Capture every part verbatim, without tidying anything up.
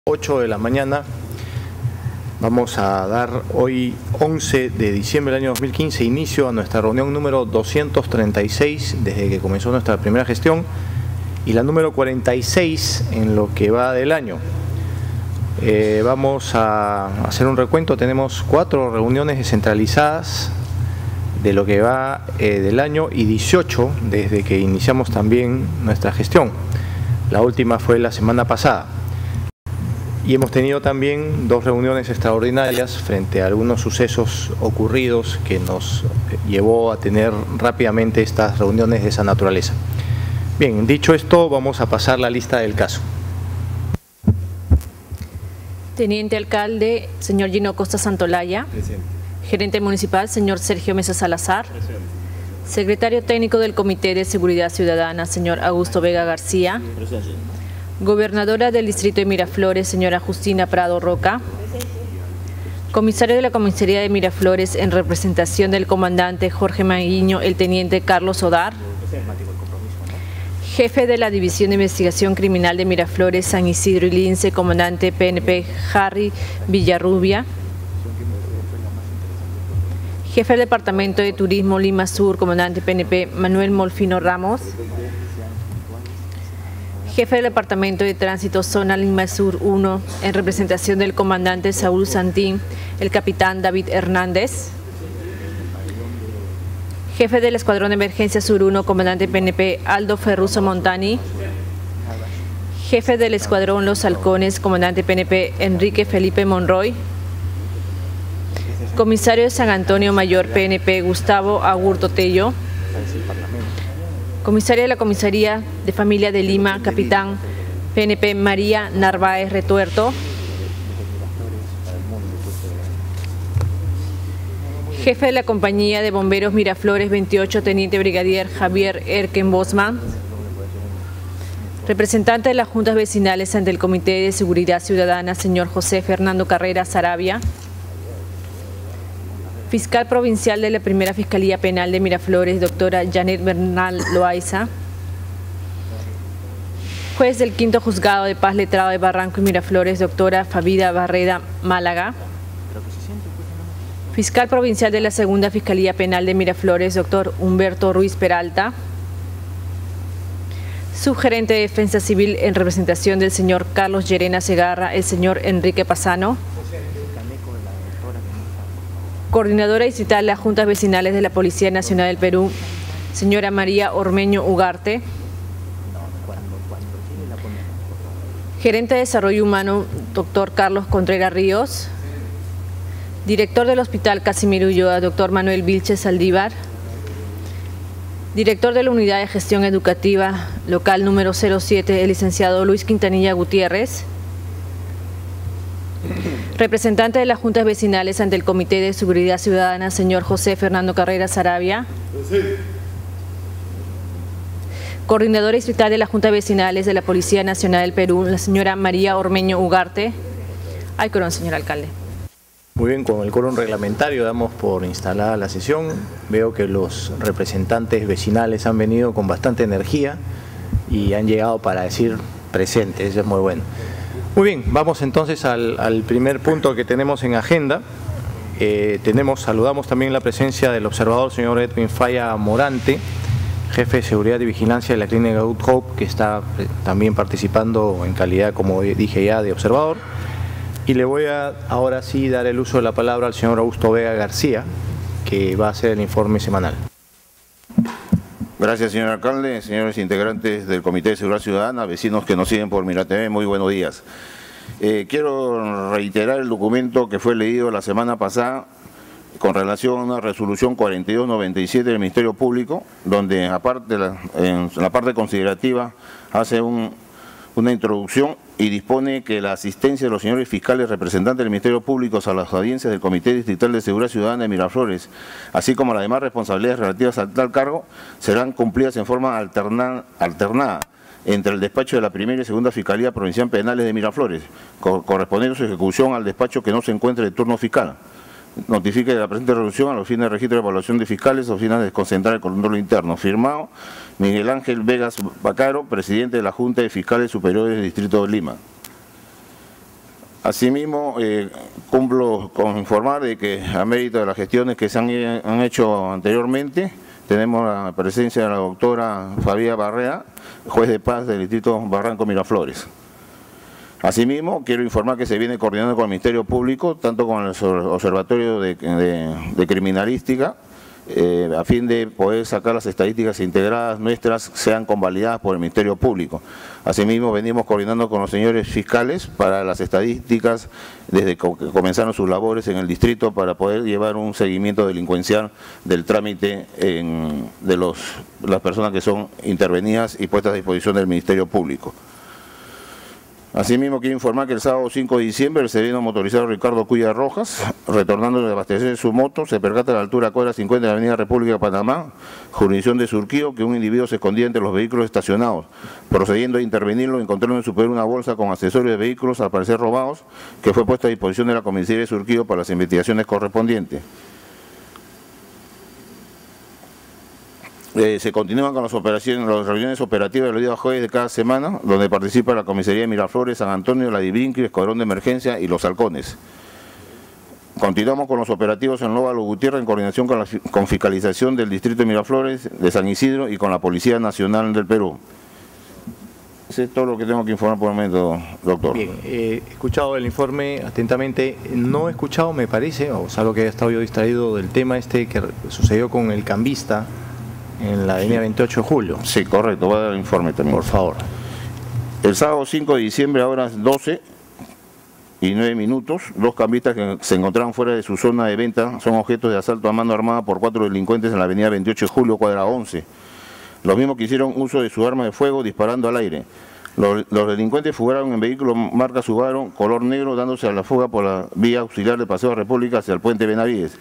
ocho de la mañana. Vamos a dar hoy, once de diciembre del año dos mil quince, inicio a nuestra reunión número doscientos treinta y seis desde que comenzó nuestra primera gestión y la número cuarenta y seis en lo que va del año. Eh, vamos a hacer un recuento. Tenemos cuatro reuniones descentralizadas de lo que va eh, del año y dieciocho desde que iniciamos también nuestra gestión. La última fue la semana pasada. Y hemos tenido también dos reuniones extraordinarias frente a algunos sucesos ocurridos que nos llevó a tener rápidamente estas reuniones de esa naturaleza. Bien, dicho esto, vamos a pasar la lista del caso. Teniente Alcalde, señor Gino Costa Santolaya. Presente. Gerente Municipal, señor Sergio Mesa Salazar. Presente. Secretario Técnico del Comité de Seguridad Ciudadana, señor Augusto Vega García. Presente. Gobernadora del Distrito de Miraflores, señora Justina Prado Roca. Comisario de la Comisaría de Miraflores, en representación del comandante Jorge Maguiño, el teniente Carlos Odar. Jefe de la División de Investigación Criminal de Miraflores, San Isidro y Lince, comandante P N P Harry Villarrubia. Jefe del Departamento de Turismo Lima Sur, comandante P N P Manuel Molfino Ramos. Jefe del Departamento de Tránsito Zona Lima Sur uno, en representación del comandante Saúl Santín, el capitán David Hernández. Jefe del Escuadrón de Emergencia Sur uno, comandante P N P Aldo Ferruso Montani. Jefe del Escuadrón Los Halcones, comandante P N P Enrique Felipe Monroy. Comisario de San Antonio Mayor P N P Gustavo Agurto Tello. Comisaria de la Comisaría de Familia de Lima, capitán P N P María Narváez Retuerto. Jefe de la Compañía de Bomberos Miraflores veintiocho, teniente brigadier Javier Erken Bosman. Representante de las juntas vecinales ante el Comité de Seguridad Ciudadana, señor José Fernando Carrera Sarabia. Fiscal Provincial de la Primera Fiscalía Penal de Miraflores, doctora Janet Bernal Loaiza. Juez del Quinto Juzgado de Paz Letrado de Barranco y Miraflores, doctora Fabida Barreda Málaga. Fiscal Provincial de la Segunda Fiscalía Penal de Miraflores, doctor Humberto Ruiz Peralta. Subgerente de Defensa Civil en representación del señor Carlos Llerena Segarra, el señor Enrique Pasano. Coordinadora distrital de las Juntas Vecinales de la Policía Nacional del Perú, señora María Ormeño Ugarte. Gerente de Desarrollo Humano, doctor Carlos Contreras Ríos. Director del Hospital Casimiro Ulloa, doctor Manuel Vilches Saldívar. Director de la Unidad de Gestión Educativa Local número cero siete, el licenciado Luis Quintanilla Gutiérrez. Representante de las Juntas Vecinales ante el Comité de Seguridad Ciudadana, señor José Fernando Carrera Sarabia. Sí. Coordinadora distrital de las Juntas Vecinales de la Policía Nacional del Perú, la señora María Ormeño Ugarte. Hay quórum, señor alcalde. Muy bien, con el quórum reglamentario damos por instalada la sesión. Veo que los representantes vecinales han venido con bastante energía y han llegado para decir presente, eso es muy bueno. Muy bien, vamos entonces al, al primer punto que tenemos en agenda. Eh, tenemos, saludamos también la presencia del observador, señor Edwin Falla Morante, jefe de Seguridad y Vigilancia de la Clínica Good Hope, que está eh, también participando en calidad, como dije ya, de observador. Y le voy a ahora sí dar el uso de la palabra al señor Augusto Vega García, que va a hacer el informe semanal. Gracias, señor alcalde, señores integrantes del Comité de Seguridad Ciudadana, vecinos que nos siguen por Miratv, muy buenos días. Eh, quiero reiterar el documento que fue leído la semana pasada con relación a una resolución cuarenta y dos noventa y siete del Ministerio Público, donde aparte de la, en la parte considerativa hace un, una introducción y dispone que la asistencia de los señores fiscales representantes del Ministerio Público a las audiencias del Comité Distrital de Seguridad Ciudadana de Miraflores, así como las demás responsabilidades relativas a tal cargo, serán cumplidas en forma alterna, alternada entre el despacho de la Primera y Segunda Fiscalía Provincial Penales de Miraflores, co correspondiendo su ejecución al despacho que no se encuentre de turno fiscal. Notifique la presente resolución a la Oficina de Registro de Evaluación de Fiscales, Oficina de Desconcentrar el Control Interno. Firmado Miguel Ángel Vegas Bacaro, presidente de la Junta de Fiscales Superiores del Distrito de Lima. Asimismo, eh, cumplo con informar de que a mérito de las gestiones que se han, han hecho anteriormente, tenemos la presencia de la doctora Fabia Barrea, juez de paz del distrito Barranco Miraflores. Asimismo, quiero informar que se viene coordinando con el Ministerio Público, tanto con el Observatorio de, de, de Criminalística, eh, a fin de poder sacar las estadísticas integradas nuestras, sean convalidadas por el Ministerio Público. Asimismo, venimos coordinando con los señores fiscales para las estadísticas desde que comenzaron sus labores en el distrito para poder llevar un seguimiento delincuencial del trámite en, de los, las personas que son intervenidas y puestas a disposición del Ministerio Público. Asimismo, quiero informar que el sábado cinco de diciembre el sereno motorizado Ricardo Cuya Rojas, retornando de abastecer su moto, se percata a la altura cuadra cincuenta de la avenida República de Panamá, jurisdicción de Surquío, que un individuo se escondía entre los vehículos estacionados. Procediendo a intervenirlo, encontraron en su poder una bolsa con accesorios de vehículos, al parecer robados, que fue puesta a disposición de la comisaría de Surquío para las investigaciones correspondientes. Eh, se continúan con las operaciones, las reuniones operativas de los días jueves de cada semana, donde participa la comisaría de Miraflores, San Antonio, la Divinqui, Escuadrón de Emergencia y los Halcones. Continuamos con los operativos en Lóvalo Gutiérrez en coordinación con la con fiscalización del distrito de Miraflores, de San Isidro y con la Policía Nacional del Perú. Eso es todo lo que tengo que informar por el momento, doctor. Bien, eh, he escuchado el informe atentamente, no he escuchado, me parece, o sea, lo que he estado yo distraído del tema este que sucedió con el cambista en la avenida veintiocho de julio. Sí, correcto, voy a dar el informe también. Por favor. El sábado cinco de diciembre a horas doce y nueve minutos, dos cambistas que se encontraban fuera de su zona de venta son objetos de asalto a mano armada por cuatro delincuentes en la avenida veintiocho de julio, cuadra once. Los mismos que hicieron uso de su arma de fuego disparando al aire. Los, los delincuentes fugaron en vehículo marca Subaru, color negro, dándose a la fuga por la vía auxiliar de Paseo República hacia el puente Benavides.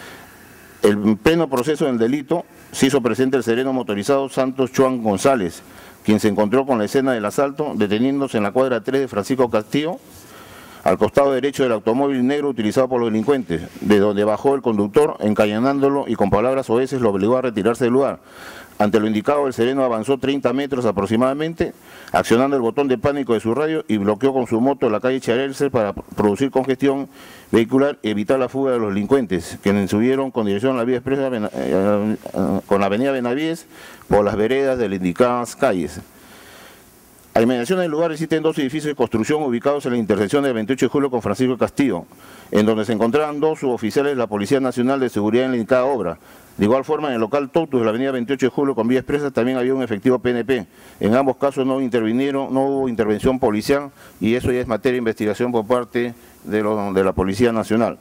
En pleno proceso del delito se hizo presente el sereno motorizado Santos Chuan González, quien se encontró con la escena del asalto, deteniéndose en la cuadra tres de Francisco Castillo, al costado derecho del automóvil negro utilizado por los delincuentes, de donde bajó el conductor, encañonándolo y con palabras oeces lo obligó a retirarse del lugar. Ante lo indicado, el sereno avanzó treinta metros aproximadamente, accionando el botón de pánico de su radio y bloqueó con su moto la calle Charelce para producir congestión vehicular y evitar la fuga de los delincuentes, quienes subieron con dirección a la vía expresa eh, con la avenida Benavides por las veredas de las indicadas calles. A inmediación del lugar existen dos edificios de construcción ubicados en la intersección del veintiocho de julio con Francisco Castillo, en donde se encontraban dos suboficiales de la Policía Nacional de Seguridad en la indicada obra. De igual forma, en el local Totus de la avenida veintiocho de julio con vía expresa también había un efectivo P N P. En ambos casos no intervinieron, no hubo intervención policial y eso ya es materia de investigación por parte de, lo, de la Policía Nacional.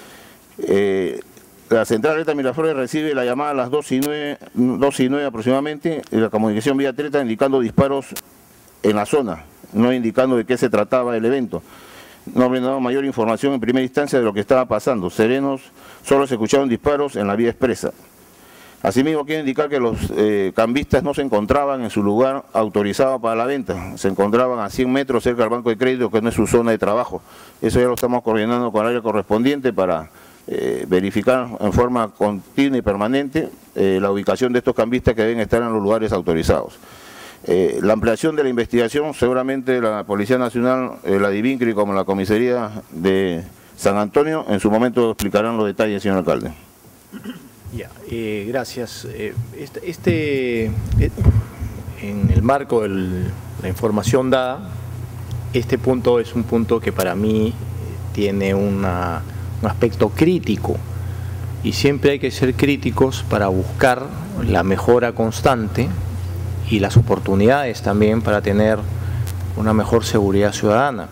Eh, La central Alta Miraflores recibe la llamada a las dos y nueve aproximadamente, y la comunicación vía Treta indicando disparos en la zona, no indicando de qué se trataba el evento. No me han dado mayor información en primera instancia de lo que estaba pasando. Serenos, solo se escucharon disparos en la vía expresa. Asimismo, quiero indicar que los eh, cambistas no se encontraban en su lugar autorizado para la venta. Se encontraban a cien metros cerca del Banco de Crédito, que no es su zona de trabajo. Eso ya lo estamos coordinando con el área correspondiente para eh, verificar en forma continua y permanente eh, la ubicación de estos cambistas que deben estar en los lugares autorizados. Eh, la ampliación de la investigación, seguramente la Policía Nacional, eh, la Divinqui como la Comisaría de San Antonio, en su momento explicarán los detalles, señor alcalde. Ya, eh, gracias. Eh, este, este eh, en el marco de la información dada, este punto es un punto que para mí tiene una, un aspecto crítico y siempre hay que ser críticos para buscar la mejora constante y las oportunidades también para tener una mejor seguridad ciudadana.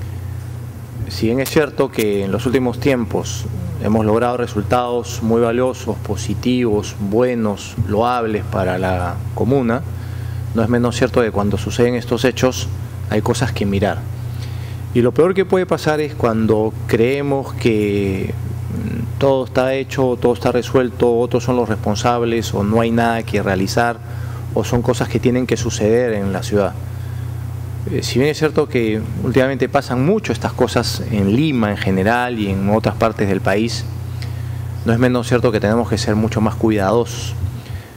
Si bien es cierto que en los últimos tiempos hemos logrado resultados muy valiosos, positivos, buenos, loables para la comuna, no es menos cierto que cuando suceden estos hechos hay cosas que mirar. Y lo peor que puede pasar es cuando creemos que todo está hecho, todo está resuelto, otros son los responsables o no hay nada que realizar o son cosas que tienen que suceder en la ciudad. Eh, si bien es cierto que últimamente pasan mucho estas cosas en Lima en general y en otras partes del país, no es menos cierto que tenemos que ser mucho más cuidadosos.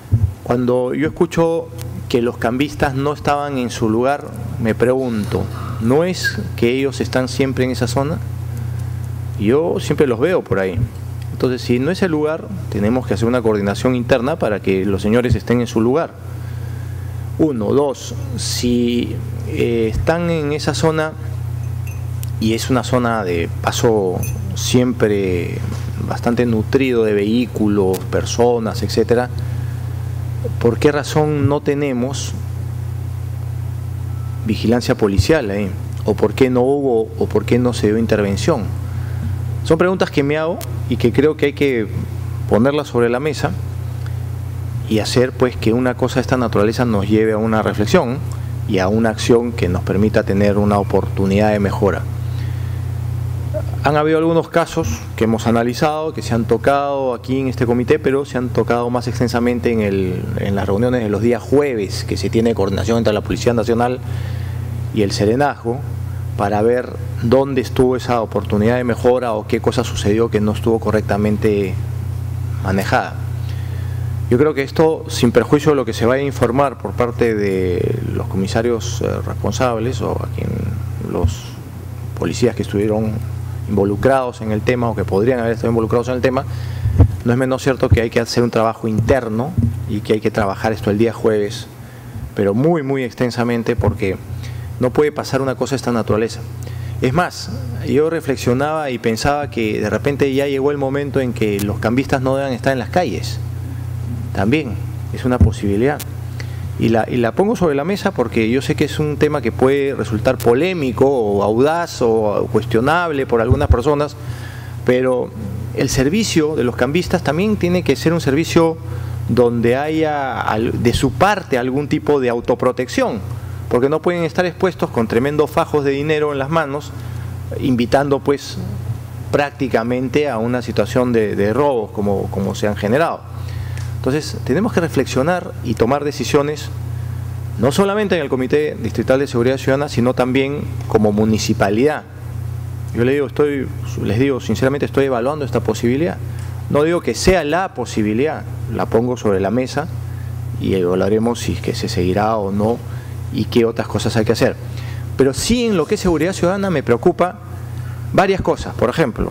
Cuando yo escucho que los cambistas no estaban en su lugar, me pregunto, ¿No es que ellos están siempre en esa zona? Yo siempre los veo por ahí. Entonces, si no es el lugar, tenemos que hacer una coordinación interna para que los señores estén en su lugar. Uno, dos, si eh, están en esa zona y es una zona de paso siempre bastante nutrido de vehículos, personas, etcétera, ¿por qué razón no tenemos vigilancia policial ahí? ¿O por qué no hubo, o por qué no se dio intervención? Son preguntas que me hago y que creo que hay que ponerlas sobre la mesa y hacer pues que una cosa de esta naturaleza nos lleve a una reflexión y a una acción que nos permita tener una oportunidad de mejora. Han habido algunos casos que hemos analizado, que se han tocado aquí en este comité, pero se han tocado más extensamente en, el, en las reuniones de los días jueves, que se tiene coordinación entre la Policía Nacional y el Serenazgo, para ver dónde estuvo esa oportunidad de mejora o qué cosa sucedió que no estuvo correctamente manejada. Yo creo que esto, sin perjuicio de lo que se vaya a informar por parte de los comisarios eh, responsables o a quien los policías que estuvieron involucrados en el tema o que podrían haber estado involucrados en el tema, no es menos cierto que hay que hacer un trabajo interno y que hay que trabajar esto el día jueves, pero muy, muy extensamente, porque no puede pasar una cosa de esta naturaleza. Es más, yo reflexionaba y pensaba que de repente ya llegó el momento en que los cambistas no deban estar en las calles. También es una posibilidad. Y la, y la pongo sobre la mesa porque yo sé que es un tema que puede resultar polémico o audaz o cuestionable por algunas personas, pero el servicio de los cambistas también tiene que ser un servicio donde haya de su parte algún tipo de autoprotección, porque no pueden estar expuestos con tremendos fajos de dinero en las manos, invitando pues prácticamente a una situación de, de robos como, como se han generado. Entonces tenemos que reflexionar y tomar decisiones, no solamente en el Comité Distrital de Seguridad Ciudadana, sino también como municipalidad. Yo les digo, estoy, les digo sinceramente, estoy evaluando esta posibilidad. No digo que sea la posibilidad, la pongo sobre la mesa y evaluaremos si es que se seguirá o no y qué otras cosas hay que hacer. Pero sí, en lo que es seguridad ciudadana me preocupa varias cosas. Por ejemplo,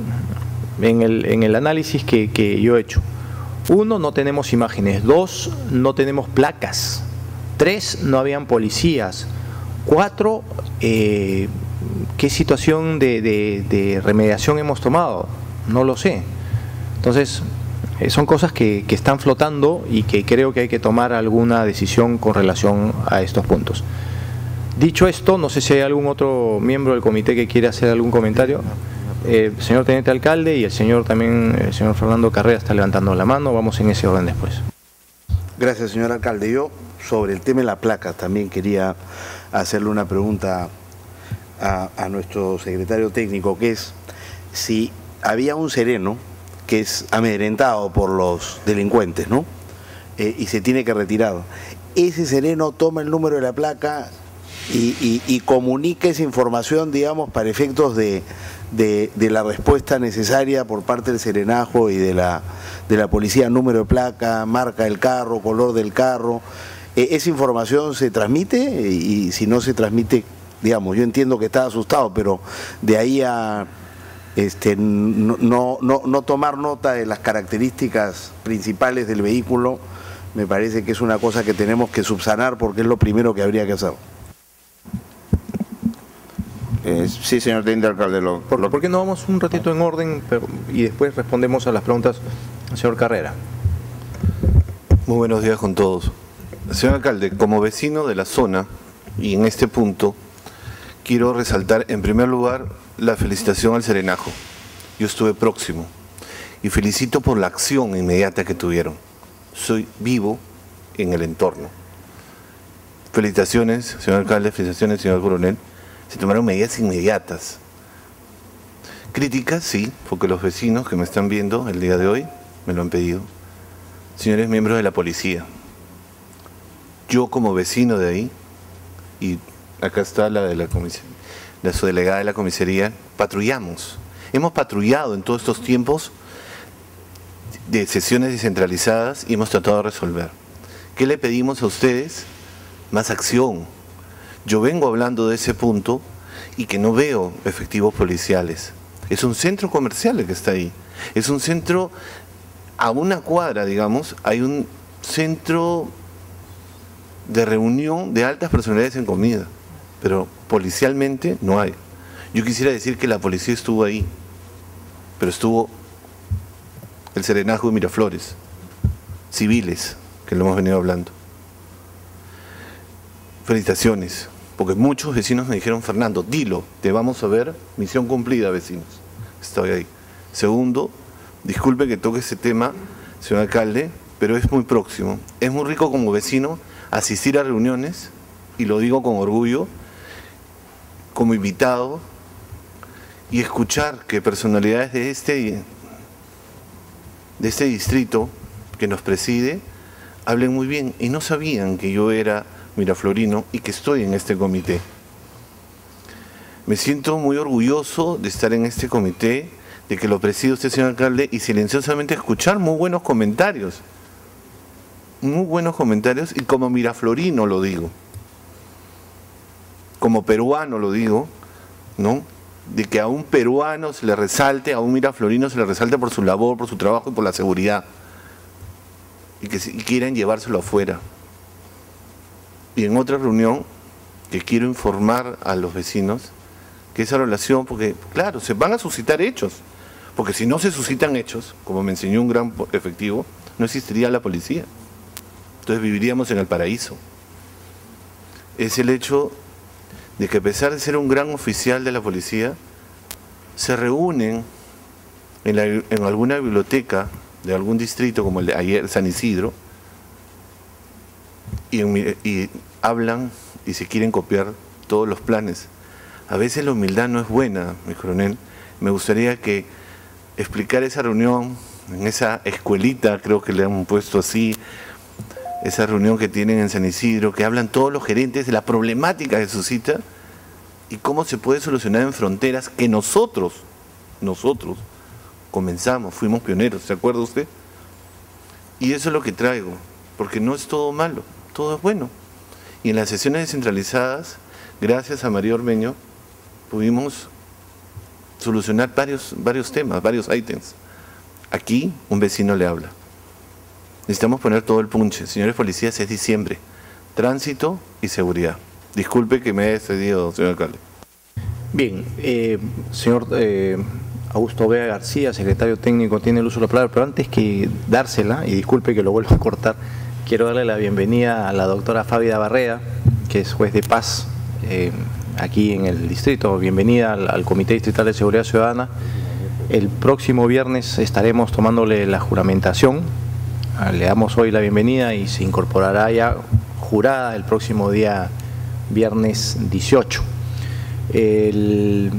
en el, en el análisis que, que yo he hecho, uno, no tenemos imágenes. Dos, no tenemos placas. Tres, no habían policías. Cuatro, eh, ¿qué situación de, de, de remediación hemos tomado? No lo sé. Entonces, eh, son cosas que, que están flotando y que creo que hay que tomar alguna decisión con relación a estos puntos. Dicho esto, no sé si hay algún otro miembro del comité que quiera hacer algún comentario. Eh, señor Teniente Alcalde y el señor también, el señor Fernando Carrera está levantando la mano, vamos en ese orden después. Gracias, señor Alcalde. Yo, sobre el tema de la placa, también quería hacerle una pregunta a, a nuestro secretario técnico, que es si había un sereno que es amedrentado por los delincuentes, ¿no? Eh, y se tiene que retirar. Ese sereno toma el número de la placa y, y, y comunica esa información, digamos, para efectos de, de, de la respuesta necesaria por parte del serenazgo y de la, de la policía, número de placa, marca del carro, color del carro. Eh, ¿Esa información se transmite? Y, y si no se transmite, digamos, yo entiendo que está asustado, pero de ahí a este, no, no, no, no tomar nota de las características principales del vehículo, me parece que es una cosa que tenemos que subsanar porque es lo primero que habría que hacer. Eh, sí, señor Teniente Alcalde. Lo, ¿Por, lo... ¿Por qué no vamos un ratito en orden pero, y después respondemos a las preguntas del señor Carrera? Muy buenos días con todos. Señor Alcalde, como vecino de la zona y en este punto, quiero resaltar en primer lugar la felicitación al serenazgo. Yo estuve próximo y felicito por la acción inmediata que tuvieron. Soy vivo en el entorno. Felicitaciones, señor alcalde, felicitaciones, señor coronel. Se tomaron medidas inmediatas. Críticas, sí, porque los vecinos que me están viendo el día de hoy me lo han pedido. Señores miembros de la policía, yo como vecino de ahí, y acá está la de la comisaría, la subdelegada de la comisaría, patrullamos. Hemos patrullado en todos estos tiempos de sesiones descentralizadas y hemos tratado de resolver. ¿Qué le pedimos a ustedes? Más acción. Yo vengo hablando de ese punto y que no veo efectivos policiales. Es un centro comercial el que está ahí. Es un centro, a una cuadra, digamos, hay un centro de reunión de altas personalidades en comida, pero policialmente no hay. Yo quisiera decir que la policía estuvo ahí, pero estuvo el Serenazgo de Miraflores, civiles, que lo hemos venido hablando. Felicitaciones, porque muchos vecinos me dijeron, Fernando, dilo, te vamos a ver, misión cumplida, vecinos. Estoy ahí. Segundo, disculpe que toque ese tema, señor alcalde, pero es muy próximo. Es muy rico como vecino asistir a reuniones, y lo digo con orgullo, como invitado, y escuchar que personalidades de este, de este distrito que nos preside hablen muy bien, y no sabían que yo era miraflorino y que estoy en este comité. Me siento muy orgulloso de estar en este comité, de que lo preside usted, señor alcalde, y silenciosamente escuchar muy buenos comentarios. Muy buenos comentarios, y como miraflorino lo digo. Como peruano lo digo, ¿no? De que a un peruano se le resalte, a un miraflorino se le resalte por su labor, por su trabajo y por la seguridad. Y que y quieran llevárselo afuera. Y en otra reunión, que quiero informar a los vecinos, que esa relación, porque claro, se van a suscitar hechos, porque si no se suscitan hechos, como me enseñó un gran efectivo, no existiría la policía. Entonces viviríamos en el paraíso. Es el hecho de que a pesar de ser un gran oficial de la policía, se reúnen en, la, en alguna biblioteca de algún distrito, como el de ayer, San Isidro, y, en, y hablan y se quieren copiar todos los planes. A veces la humildad no es buena, mi coronel. Me gustaría que explicar esa reunión, en esa escuelita, creo que le han puesto así, esa reunión que tienen en San Isidro, que hablan todos los gerentes de la problemática que suscita y cómo se puede solucionar en fronteras que nosotros, nosotros, comenzamos, fuimos pioneros, ¿se acuerda usted? Y eso es lo que traigo, porque no es todo malo, todo es bueno. Y en las sesiones descentralizadas, gracias a María Ormeño, pudimos solucionar varios, varios temas, varios ítems. Aquí un vecino le habla. Necesitamos poner todo el punche. Señores policías, es diciembre. Tránsito y seguridad. Disculpe que me haya excedido, señor alcalde. Bien, eh, señor eh, Augusto Vega García, secretario técnico, tiene el uso de la palabra, pero antes que dársela, y disculpe que lo vuelva a cortar, quiero darle la bienvenida a la doctora Fabia Barreda, que es juez de paz eh, aquí en el distrito. Bienvenida al, al Comité Distrital de Seguridad Ciudadana. El próximo viernes estaremos tomándole la juramentación. Le damos hoy la bienvenida y se incorporará ya jurada el próximo día viernes dieciocho. El,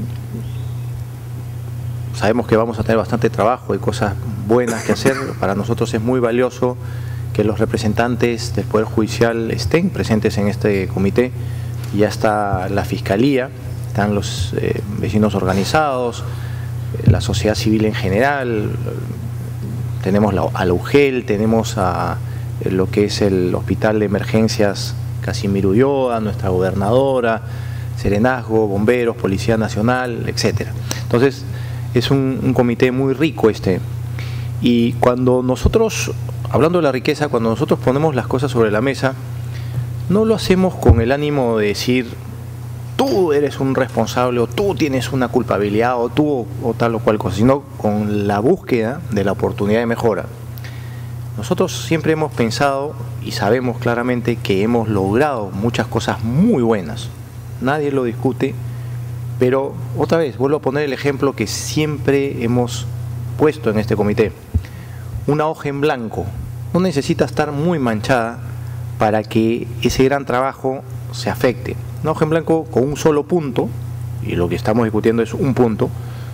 sabemos que vamos a tener bastante trabajo y cosas buenas que hacer. Para nosotros es muy valioso que los representantes del Poder Judicial estén presentes en este comité. Ya está la Fiscalía, están los eh, vecinos organizados, eh, la sociedad civil en general, tenemos la, a la U G E L, tenemos a eh, lo que es el Hospital de Emergencias Casimiro Ulloa, nuestra gobernadora, Serenazgo, bomberos, Policía Nacional, etcétera. Entonces, es un, un comité muy rico este. Y cuando nosotros, hablando de la riqueza, cuando nosotros ponemos las cosas sobre la mesa, no lo hacemos con el ánimo de decir, tú eres un responsable, o tú tienes una culpabilidad, o tú, o tal o cual cosa, sino con la búsqueda de la oportunidad de mejora. Nosotros siempre hemos pensado y sabemos claramente que hemos logrado muchas cosas muy buenas. Nadie lo discute, pero otra vez, vuelvo a poner el ejemplo que siempre hemos puesto en este comité. Una hoja en blanco no necesita estar muy manchada para que ese gran trabajo se afecte. Una hoja en blanco con un solo punto, y lo que estamos discutiendo es un punto,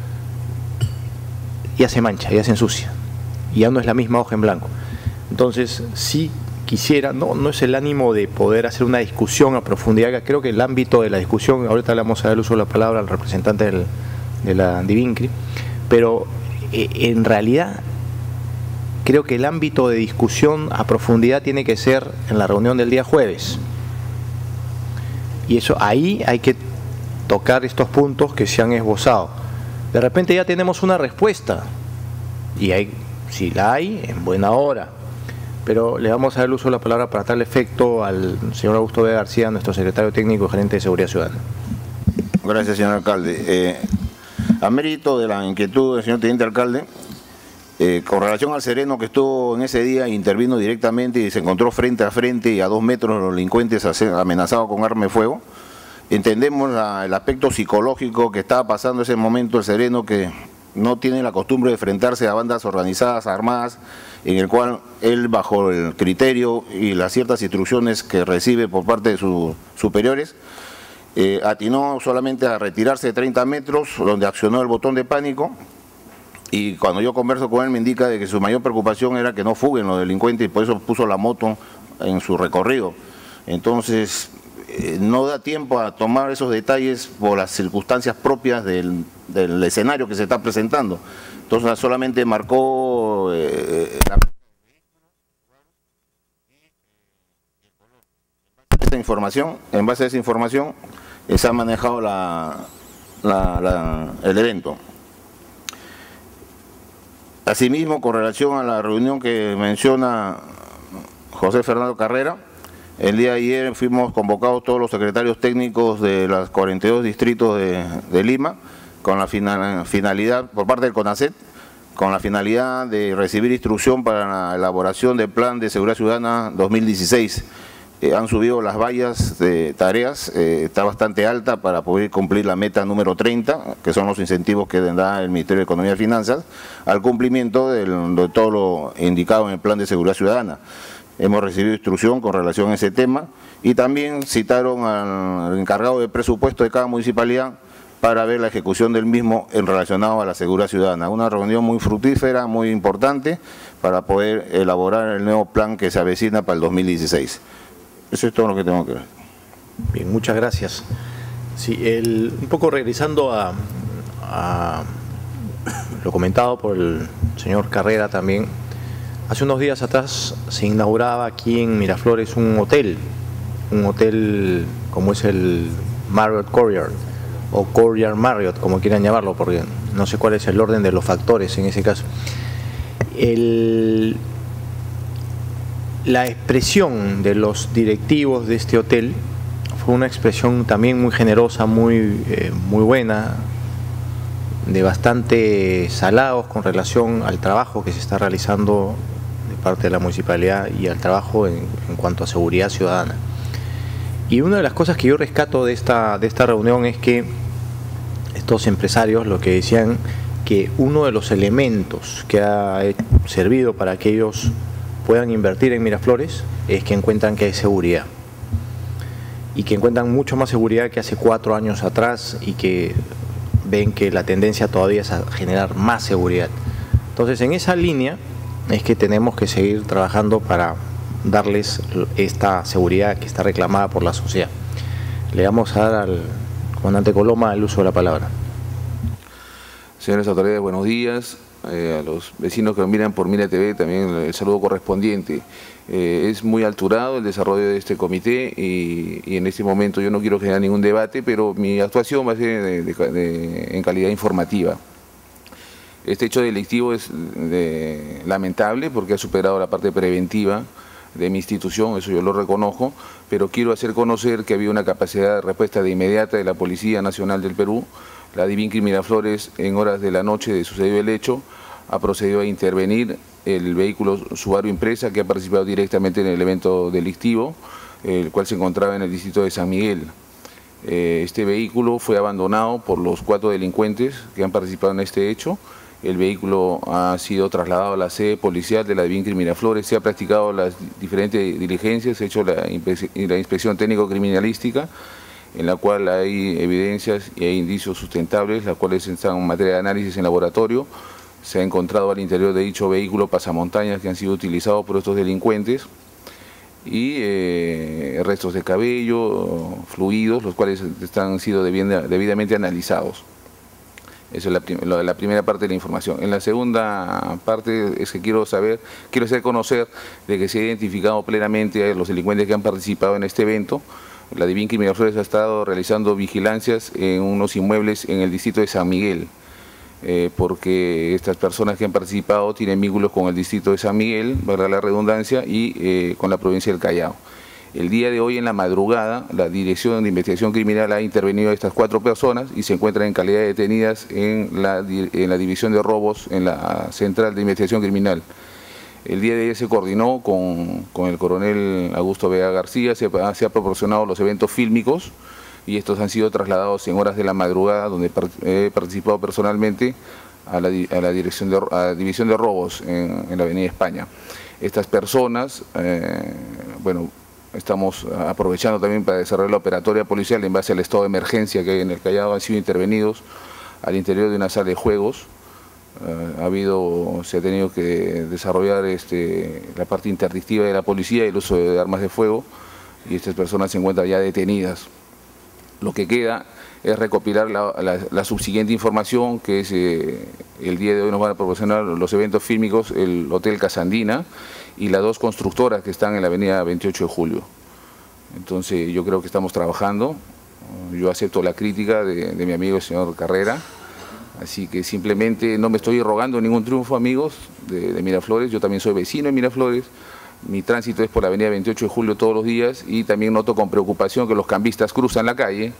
ya se mancha, ya se ensucia, ya no es la misma hoja en blanco. Entonces, si quisiera, no, no es el ánimo de poder hacer una discusión a profundidad, creo que el ámbito de la discusión, ahorita le vamos a dar el uso de la palabra al representante del, de la Divincri, pero eh, en realidad creo que el ámbito de discusión a profundidad tiene que ser en la reunión del día jueves. Y eso ahí hay que tocar estos puntos que se han esbozado. De repente ya tenemos una respuesta, y hay, si la hay, en buena hora. Pero le vamos a dar el uso de la palabra para tal efecto al señor Augusto B. García, nuestro secretario técnico y gerente de Seguridad Ciudadana. Gracias, señor alcalde. Eh, a mérito de la inquietud del señor teniente alcalde, eh, con relación al sereno que estuvo en ese día, intervino directamente y se encontró frente a frente y a dos metros los delincuentes amenazados con arma de fuego. Entendemos la, el aspecto psicológico que estaba pasando en ese momento el sereno, que no tiene la costumbre de enfrentarse a bandas organizadas, armadas, en el cual él, bajo el criterio y las ciertas instrucciones que recibe por parte de sus superiores, eh, atinó solamente a retirarse de treinta metros, donde accionó el botón de pánico, y cuando yo converso con él me indica de que su mayor preocupación era que no fuguen los delincuentes, y por eso puso la moto en su recorrido. Entonces, eh, no da tiempo a tomar esos detalles por las circunstancias propias del, del escenario que se está presentando. Entonces solamente marcó eh, la... esa información, en base a esa información eh, se ha manejado la, la, la, el evento. Asimismo, con relación a la reunión que menciona José Fernando Carrera, el día de ayer fuimos convocados todos los secretarios técnicos de los cuarenta y dos distritos de, de Lima, con la final, finalidad, por parte del CONACET, con la finalidad de recibir instrucción para la elaboración del Plan de Seguridad Ciudadana dos mil dieciséis. Eh, han subido las vallas de tareas, eh, está bastante alta para poder cumplir la meta número treinta, que son los incentivos que da el Ministerio de Economía y Finanzas, al cumplimiento del, de todo lo indicado en el Plan de Seguridad Ciudadana. Hemos recibido instrucción con relación a ese tema y también citaron al encargado de presupuesto de cada municipalidad para ver la ejecución del mismo en relacionado a la seguridad ciudadana. Una reunión muy fructífera, muy importante, para poder elaborar el nuevo plan que se avecina para el dos mil dieciséis. Eso es todo lo que tengo que ver. Bien, muchas gracias. Sí, el, un poco regresando a, a lo comentado por el señor Carrera también, hace unos días atrás se inauguraba aquí en Miraflores un hotel, un hotel como es el Marriott Courtyard, o Courtyard Marriott, como quieran llamarlo, porque no sé cuál es el orden de los factores en ese caso. El, la expresión de los directivos de este hotel fue una expresión también muy generosa, muy, eh, muy buena, de bastante halagos con relación al trabajo que se está realizando de parte de la municipalidad y al trabajo en, en cuanto a seguridad ciudadana. Y una de las cosas que yo rescato de esta, de esta reunión es que estos empresarios lo que decían, que uno de los elementos que ha servido para que ellos puedan invertir en Miraflores es que encuentran que hay seguridad, y que encuentran mucho más seguridad que hace cuatro años atrás, y que ven que la tendencia todavía es a generar más seguridad. Entonces, en esa línea es que tenemos que seguir trabajando para darles esta seguridad que está reclamada por la sociedad. Le vamos a dar al comandante Coloma el uso de la palabra. Señores autoridades, buenos días. Eh, a los vecinos que nos miran por Mira T V también el saludo correspondiente. Eh, es muy alturado el desarrollo de este comité y, y en este momento yo no quiero generar ningún debate, pero mi actuación va a ser de, de, de, en calidad informativa. Este hecho delictivo es de, lamentable porque ha superado la parte preventiva de mi institución, eso yo lo reconozco, pero quiero hacer conocer que había una capacidad de respuesta de inmediata de la Policía Nacional del Perú. La DIVINCRI Miraflores, en horas de la noche de sucedido el hecho, ha procedido a intervenir el vehículo Subaru Impresa, que ha participado directamente en el evento delictivo, el cual se encontraba en el distrito de San Miguel. Este vehículo fue abandonado por los cuatro delincuentes que han participado en este hecho. El vehículo ha sido trasladado a la sede policial de la DIVINCRI Miraflores, se ha practicado las diferentes diligencias, se ha hecho la inspección técnico-criminalística, en la cual hay evidencias y hay indicios sustentables, las cuales están en materia de análisis en laboratorio. Se ha encontrado al interior de dicho vehículo pasamontañas que han sido utilizados por estos delincuentes y eh, restos de cabello, fluidos, los cuales están sido debidamente analizados. Esa es la, prim la primera parte de la información. En la segunda parte es que quiero saber, quiero hacer conocer de que se ha identificado plenamente a los delincuentes que han participado en este evento. la DIVIN Miraflores ha estado realizando vigilancias en unos inmuebles en el distrito de San Miguel, eh, porque estas personas que han participado tienen vínculos con el distrito de San Miguel, valga la redundancia, y eh, con la provincia del Callao. El día de hoy, en la madrugada, la Dirección de Investigación Criminal ha intervenido a estas cuatro personas y se encuentran en calidad de detenidas en la, en la División de Robos, en la Central de Investigación Criminal. El día de ayer se coordinó con, con el coronel Augusto Vega García, se, se ha proporcionado los eventos fílmicos y estos han sido trasladados en horas de la madrugada, donde he participado personalmente a la, a la, dirección de, a la División de Robos en, en la Avenida España. Estas personas, eh, bueno, estamos aprovechando también para desarrollar la operatoria policial en base al estado de emergencia que hay en el Callao, han sido intervenidos al interior de una sala de juegos. Uh, ha habido, se ha tenido que desarrollar este, la parte interdictiva de la policía y el uso de armas de fuego, y estas personas se encuentran ya detenidas. Lo que queda es recopilar la, la, la subsiguiente información, que es eh, el día de hoy nos van a proporcionar los eventos fílmicos, el Hotel Casandina y las dos constructoras que están en la avenida veintiocho de julio. Entonces yo creo que estamos trabajando, yo acepto la crítica de, de mi amigo el señor Carrera. Así que simplemente no me estoy rogando ningún triunfo, amigos, de, de Miraflores. Yo también soy vecino de Miraflores. Mi tránsito es por la avenida veintiocho de julio todos los días y también noto con preocupación que los cambistas cruzan la calle,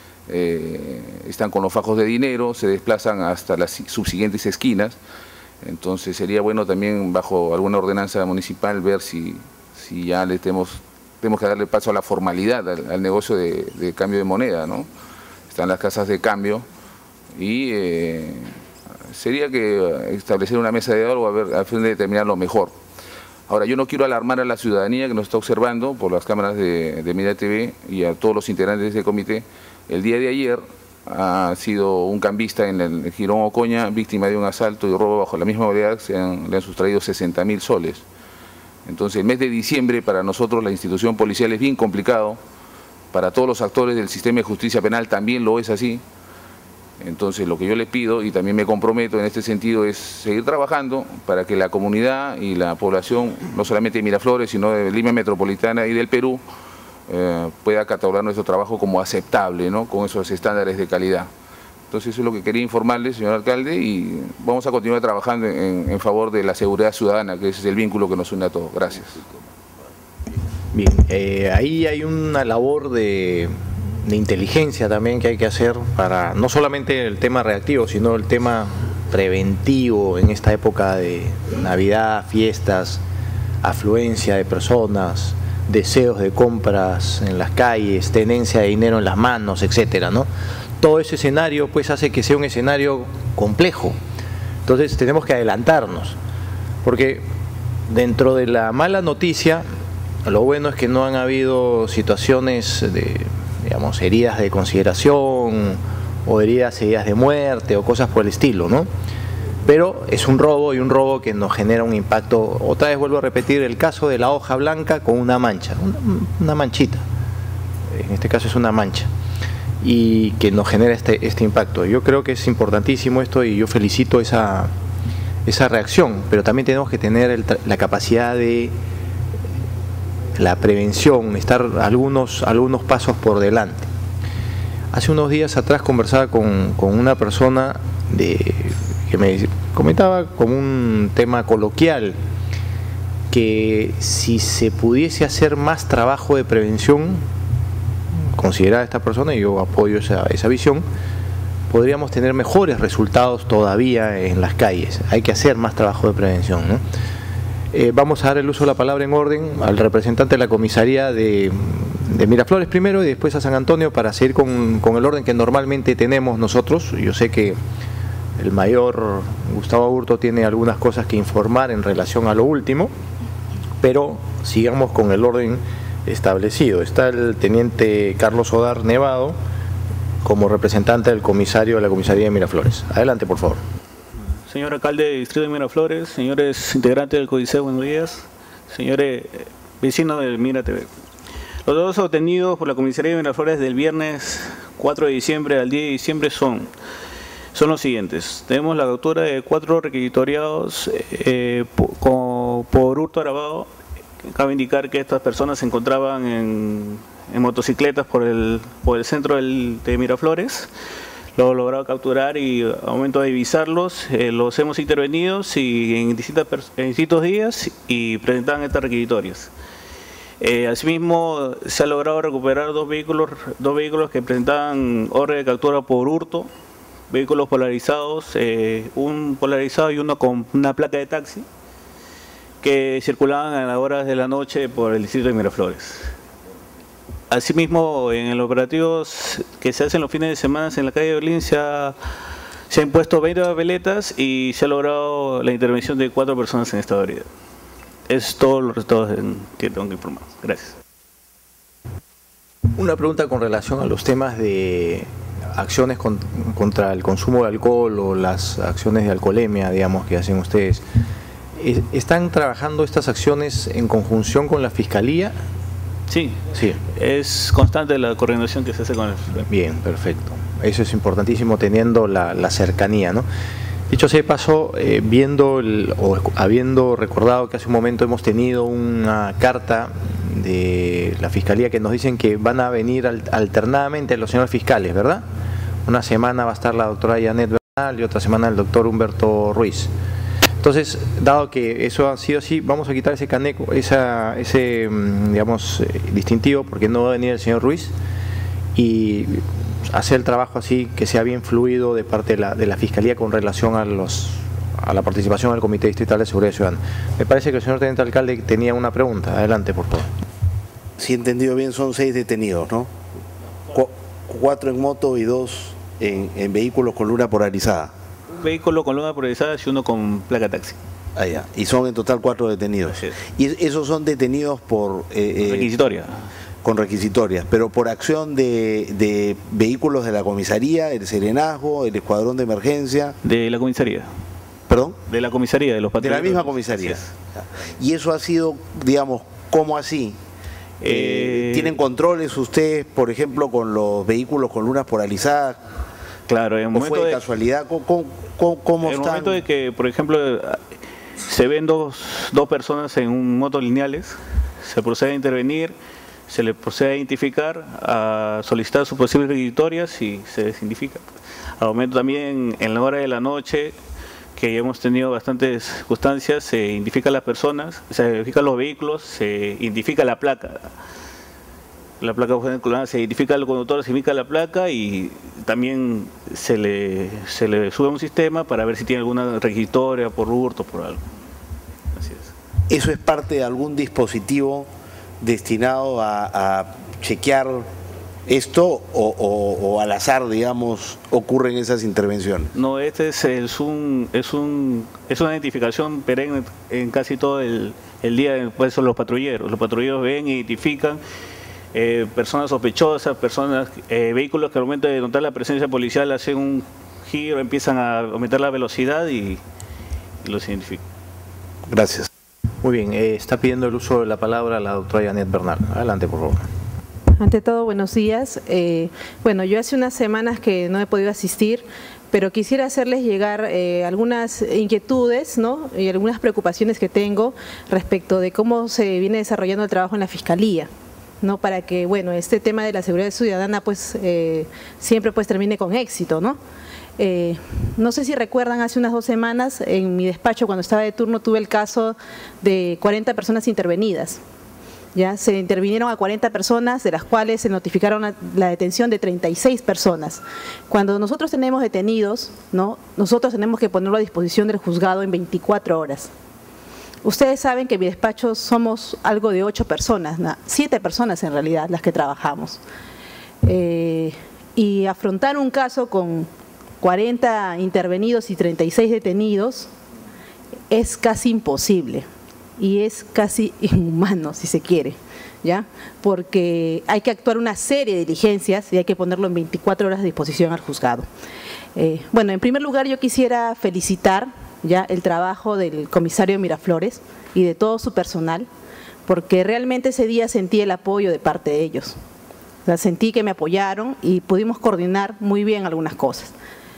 eh, están con los fajos de dinero, se desplazan hasta las subsiguientes esquinas. Entonces sería bueno también, bajo alguna ordenanza municipal, ver si, si ya le tenemos, tenemos que darle paso a la formalidad, al, al negocio de, de cambio de moneda, ¿no? Están las casas de cambio. Y eh, sería que establecer una mesa de diálogo a, ver, a fin de determinar lo mejor. Ahora, yo no quiero alarmar a la ciudadanía que nos está observando por las cámaras de, de Mira T V y a todos los integrantes de este comité. El día de ayer ha sido un cambista en el Girón Ocoña, víctima de un asalto y robo bajo la misma modalidad, se han, le han sustraído sesenta mil soles. Entonces, el mes de diciembre para nosotros, la institución policial, es bien complicado. Para todos los actores del sistema de justicia penal también lo es así. Entonces lo que yo les pido y también me comprometo en este sentido es seguir trabajando para que la comunidad y la población, no solamente de Miraflores, sino de Lima Metropolitana y del Perú, eh, pueda catalogar nuestro trabajo como aceptable, ¿no? Con esos estándares de calidad. Entonces eso es lo que quería informarle, señor alcalde, y vamos a continuar trabajando en, en favor de la seguridad ciudadana, que ese es el vínculo que nos une a todos. Gracias. Bien, eh, ahí hay una labor de... de inteligencia también que hay que hacer para no solamente el tema reactivo, sino el tema preventivo en esta época de Navidad, fiestas, afluencia de personas, deseos de compras en las calles, tenencia de dinero en las manos, etcétera, ¿no? Todo ese escenario pues hace que sea un escenario complejo. Entonces tenemos que adelantarnos, porque dentro de la mala noticia, lo bueno es que no han habido situaciones de, digamos, heridas de consideración o heridas, heridas de muerte o cosas por el estilo, ¿no? Pero es un robo y un robo que nos genera un impacto. Otra vez vuelvo a repetir el caso de la hoja blanca con una mancha, una, una manchita, en este caso es una mancha, y que nos genera este, este impacto. Yo creo que es importantísimo esto y yo felicito esa, esa reacción, pero también tenemos que tener el, la capacidad de la prevención, estar algunos, algunos pasos por delante. Hace unos días atrás conversaba con, con una persona de, que me comentaba como un tema coloquial, que si se pudiese hacer más trabajo de prevención, considerada esta persona, y yo apoyo esa, esa visión, podríamos tener mejores resultados todavía en las calles. Hay que hacer más trabajo de prevención, ¿no? Eh, vamos a dar el uso de la palabra en orden al representante de la comisaría de, de Miraflores primero y después a San Antonio para seguir con, con el orden que normalmente tenemos nosotros. Yo sé que el mayor Gustavo Aburto tiene algunas cosas que informar en relación a lo último, pero sigamos con el orden establecido. Está el teniente Carlos Odar Nevado como representante del comisario de la comisaría de Miraflores. Adelante, por favor. Señor alcalde del distrito de Miraflores, señores integrantes del Códice, buenos días, señores vecinos del Mira T V. Los datos obtenidos por la comisaría de Miraflores del viernes cuatro de diciembre al diez de diciembre son, son los siguientes. Tenemos la captura de cuatro requisitoriados eh, por, por hurto agravado. Cabe indicar que estas personas se encontraban en, en motocicletas por el, por el centro del, de Miraflores. Lo he logrado capturar y al momento de divisarlos, eh, los hemos intervenido y en, distintas, en distintos días y presentaban estas requisitorias. Eh, asimismo, se ha logrado recuperar dos vehículos, dos vehículos que presentaban orden de captura por hurto, vehículos polarizados, eh, un polarizado y uno con una placa de taxi, que circulaban a las horas de la noche por el distrito de Miraflores. Asimismo, en los operativos que se hacen los fines de semana en la calle de Berlín se, ha, se han puesto veinte papeletas y se ha logrado la intervención de cuatro personas en esta variedad. Es todos los resultados que tengo que informar. Gracias. Una pregunta con relación a los temas de acciones con, contra el consumo de alcohol o las acciones de alcoholemia, digamos, que hacen ustedes. ¿Están trabajando estas acciones en conjunción con la Fiscalía? Sí, sí, es constante la coordinación que se hace con el Fiscalía. Bien, perfecto. Eso es importantísimo teniendo la, la cercanía, ¿no? Dicho sea de paso, eh, viendo el, o habiendo recordado que hace un momento hemos tenido una carta de la Fiscalía que nos dicen que van a venir al, alternadamente los señores fiscales, ¿verdad? Una semana va a estar la doctora Janet Bernal y otra semana el doctor Humberto Ruiz. Entonces, dado que eso ha sido así, vamos a quitar ese caneco, esa, ese, digamos, distintivo, porque no va a venir el señor Ruiz, y hacer el trabajo así, que sea bien fluido de parte de la, de la Fiscalía con relación a los a la participación del Comité Distrital de Seguridad Ciudadana. Me parece que el señor Teniente Alcalde tenía una pregunta. Adelante, por favor. Si he entendido bien, son seis detenidos, ¿no? Cu cuatro en moto y dos en, en vehículos con luna polarizada. Un vehículo con luna polarizada y uno con placa taxi. Ah, ya. Y son en total cuatro detenidos. Así es. Y esos son detenidos por... Eh, eh, requisitoria. Con requisitorias, pero por acción de, de vehículos de la comisaría, el serenazgo, el escuadrón de emergencia. De la comisaría. ¿Perdón? De la comisaría, de los patrulleros. De la misma comisaría. Y eso ha sido, digamos, ¿cómo así? Eh, eh, ¿Tienen controles ustedes, por ejemplo, con los vehículos con lunas polarizadas? Claro, en el momento fue de, de casualidad, ¿cómo, cómo, cómo en el están? momento de que, por ejemplo, se ven dos, dos personas en un moto lineales, se procede a intervenir, se le procede a identificar, a solicitar sus posibles requisitorias y se desidentifica. Al momento también, en la hora de la noche, que ya hemos tenido bastantes circunstancias, se identifican las personas, se identifican los vehículos, se identifica la placa. La placa se identifica el conductor, se identifica la placa y también se le, se le sube a un sistema para ver si tiene alguna requisitoria por hurto, por algo. Así es. ¿Eso es parte de algún dispositivo destinado a, a chequear esto o, o, o al azar, digamos, ocurren esas intervenciones? No, este es, es, un, es, un, es una identificación perenne en casi todo el, el día, pues son los patrulleros. Los patrulleros ven, identifican eh, personas sospechosas, personas, eh, vehículos que al momento de notar la presencia policial hacen un giro, empiezan a aumentar la velocidad y, y los identifican. Gracias. Muy bien, eh, está pidiendo el uso de la palabra la doctora Janet Bernal. Adelante, por favor. Ante todo, buenos días. Eh, bueno, yo hace unas semanas que no he podido asistir, pero quisiera hacerles llegar eh, algunas inquietudes, ¿no?, y algunas preocupaciones que tengo respecto de cómo se viene desarrollando el trabajo en la Fiscalía, ¿no?, para que, bueno, este tema de la seguridad ciudadana pues eh, siempre pues termine con éxito, ¿no? Eh, no sé si recuerdan, hace unas dos semanas en mi despacho cuando estaba de turno tuve el caso de cuarenta personas intervenidas. Ya se intervinieron a cuarenta personas, de las cuales se notificaron la, la detención de treinta y seis personas. Cuando nosotros tenemos detenidos, ¿no?, nosotros tenemos que ponerlo a disposición del juzgado en veinticuatro horas. Ustedes saben que en mi despacho somos algo de ocho personas, ¿no?, siete personas en realidad las que trabajamos. Eh, y afrontar un caso con cuarenta intervenidos y treinta y seis detenidos es casi imposible. Y es casi inhumano, si se quiere, ¿ya? Porque hay que actuar una serie de diligencias y hay que ponerlo en veinticuatro horas a disposición al juzgado. Eh, bueno, en primer lugar yo quisiera felicitar ya el trabajo del comisario Miraflores y de todo su personal, porque realmente ese día sentí el apoyo de parte de ellos. O sea, sentí que me apoyaron y pudimos coordinar muy bien algunas cosas.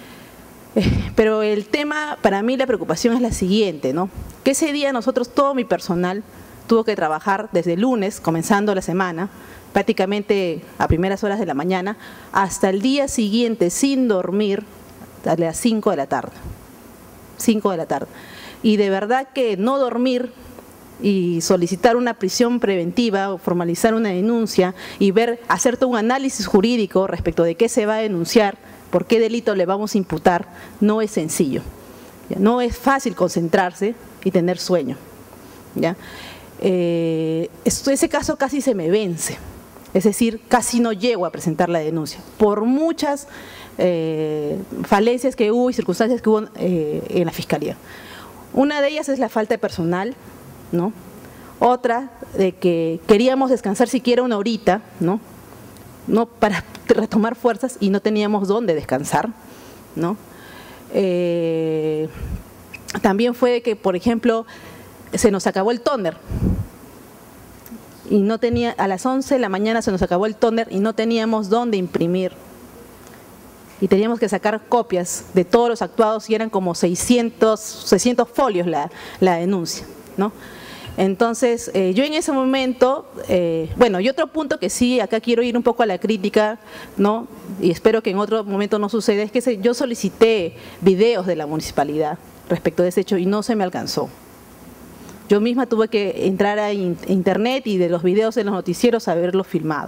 Pero el tema, para mí la preocupación es la siguiente, ¿no?, que ese día nosotros, todo mi personal, tuvo que trabajar desde el lunes, comenzando la semana, prácticamente a primeras horas de la mañana, hasta el día siguiente sin dormir, a las cinco de la tarde. cinco de la tarde. Y de verdad que no dormir y solicitar una prisión preventiva o formalizar una denuncia y ver, hacer todo un análisis jurídico respecto de qué se va a denunciar, por qué delito le vamos a imputar, no es sencillo. ¿Ya? No es fácil concentrarse y tener sueño. ¿Ya? Eh, esto, ese caso casi se me vence, es decir, casi no llego a presentar la denuncia, por muchas eh, falencias que hubo y circunstancias que hubo eh, en la Fiscalía. Una de ellas es la falta de personal, ¿no? Otra, de que queríamos descansar siquiera una horita, ¿no? No para retomar fuerzas y no teníamos dónde descansar, ¿no? Eh, también fue que, por ejemplo, se nos acabó el tóner y no tenía, a las once de la mañana se nos acabó el tóner y no teníamos dónde imprimir. Y teníamos que sacar copias de todos los actuados y eran como seiscientos, seiscientos folios la, la denuncia, ¿no? Entonces, eh, yo en ese momento, eh, bueno, y otro punto que sí, acá quiero ir un poco a la crítica, ¿no? Y espero que en otro momento no suceda, es que se, yo solicité videos de la municipalidad respecto de ese hecho y no se me alcanzó. Yo misma tuve que entrar a in, internet y de los videos de los noticieros haberlos filmado.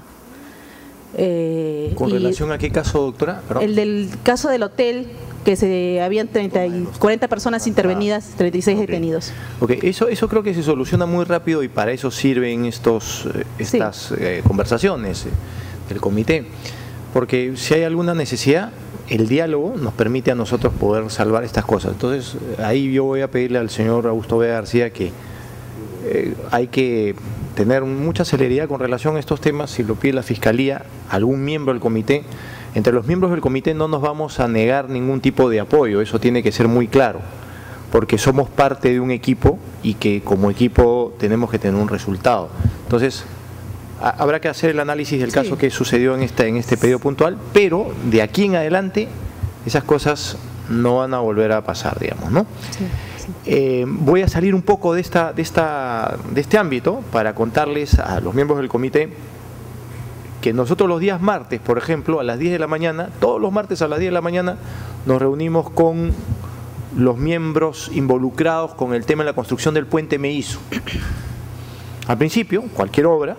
Eh, ¿Con relación a qué caso, doctora? Perdón. El del caso del hotel, que se habían treinta y cuarenta personas intervenidas, treinta y seis okay. detenidos. Ok, eso, eso creo que se soluciona muy rápido y para eso sirven estos, estas sí. eh, conversaciones eh, del comité. Porque si hay alguna necesidad, el diálogo nos permite a nosotros poder salvar estas cosas. Entonces, ahí yo voy a pedirle al señor Augusto Vega García que eh, hay que tener mucha celeridad con relación a estos temas. Si lo pide la Fiscalía, algún miembro del comité, entre los miembros del comité no nos vamos a negar ningún tipo de apoyo, eso tiene que ser muy claro, porque somos parte de un equipo y que como equipo tenemos que tener un resultado. Entonces, a, habrá que hacer el análisis del caso sí. que sucedió en este, en este pedido puntual, pero de aquí en adelante esas cosas no van a volver a pasar, digamos, ¿no? Sí. Eh, voy a salir un poco de, esta, de, esta, de este ámbito para contarles a los miembros del comité que nosotros los días martes, por ejemplo, a las diez de la mañana, todos los martes a las diez de la mañana nos reunimos con los miembros involucrados con el tema de la construcción del puente Meízo. Al principio, cualquier obra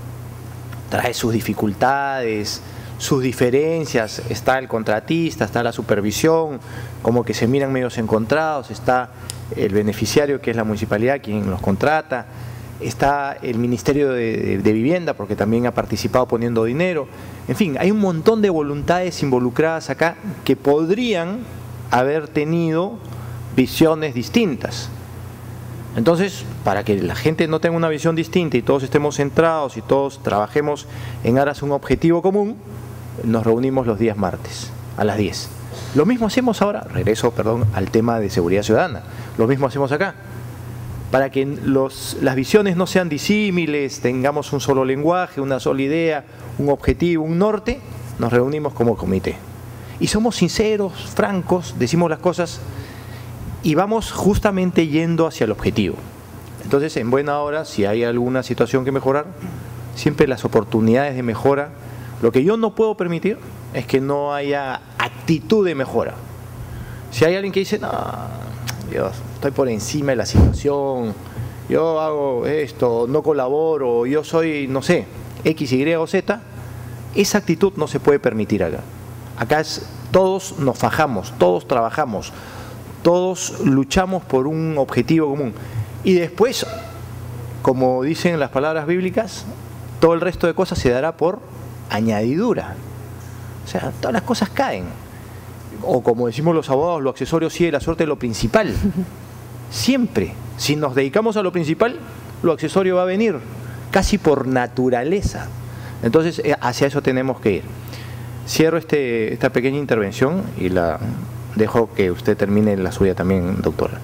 trae sus dificultades, sus diferencias, está el contratista, está la supervisión, como que se miran medios encontrados, está el beneficiario que es la municipalidad quien los contrata, está el Ministerio de, de, de Vivienda porque también ha participado poniendo dinero, en fin, hay un montón de voluntades involucradas acá que podrían haber tenido visiones distintas. Entonces, para que la gente no tenga una visión distinta y todos estemos centrados y todos trabajemos en aras a un objetivo común, nos reunimos los días martes a las diez. Lo mismo hacemos ahora, regreso, perdón, al tema de seguridad ciudadana, lo mismo hacemos acá. Para que los, las visiones no sean disímiles, tengamos un solo lenguaje, una sola idea, un objetivo, un norte, nos reunimos como comité. Y somos sinceros, francos, decimos las cosas y vamos justamente yendo hacia el objetivo. Entonces, en buena hora, si hay alguna situación que mejorar, siempre las oportunidades de mejora. Lo que yo no puedo permitir es que no haya actitud de mejora. Si hay alguien que dice, no, yo estoy por encima de la situación, yo hago esto, no colaboro, yo soy, no sé, X, Y o Z, esa actitud no se puede permitir acá. Acá es, todos nos fajamos, todos trabajamos, todos luchamos por un objetivo común. Y después, como dicen las palabras bíblicas, todo el resto de cosas se dará por añadidura. O sea, todas las cosas caen. O como decimos los abogados, lo accesorio sigue la suerte de lo principal. Siempre, si nos dedicamos a lo principal, lo accesorio va a venir, casi por naturaleza. Entonces, hacia eso tenemos que ir. Cierro este, esta pequeña intervención y la dejo que usted termine la suya también, doctora.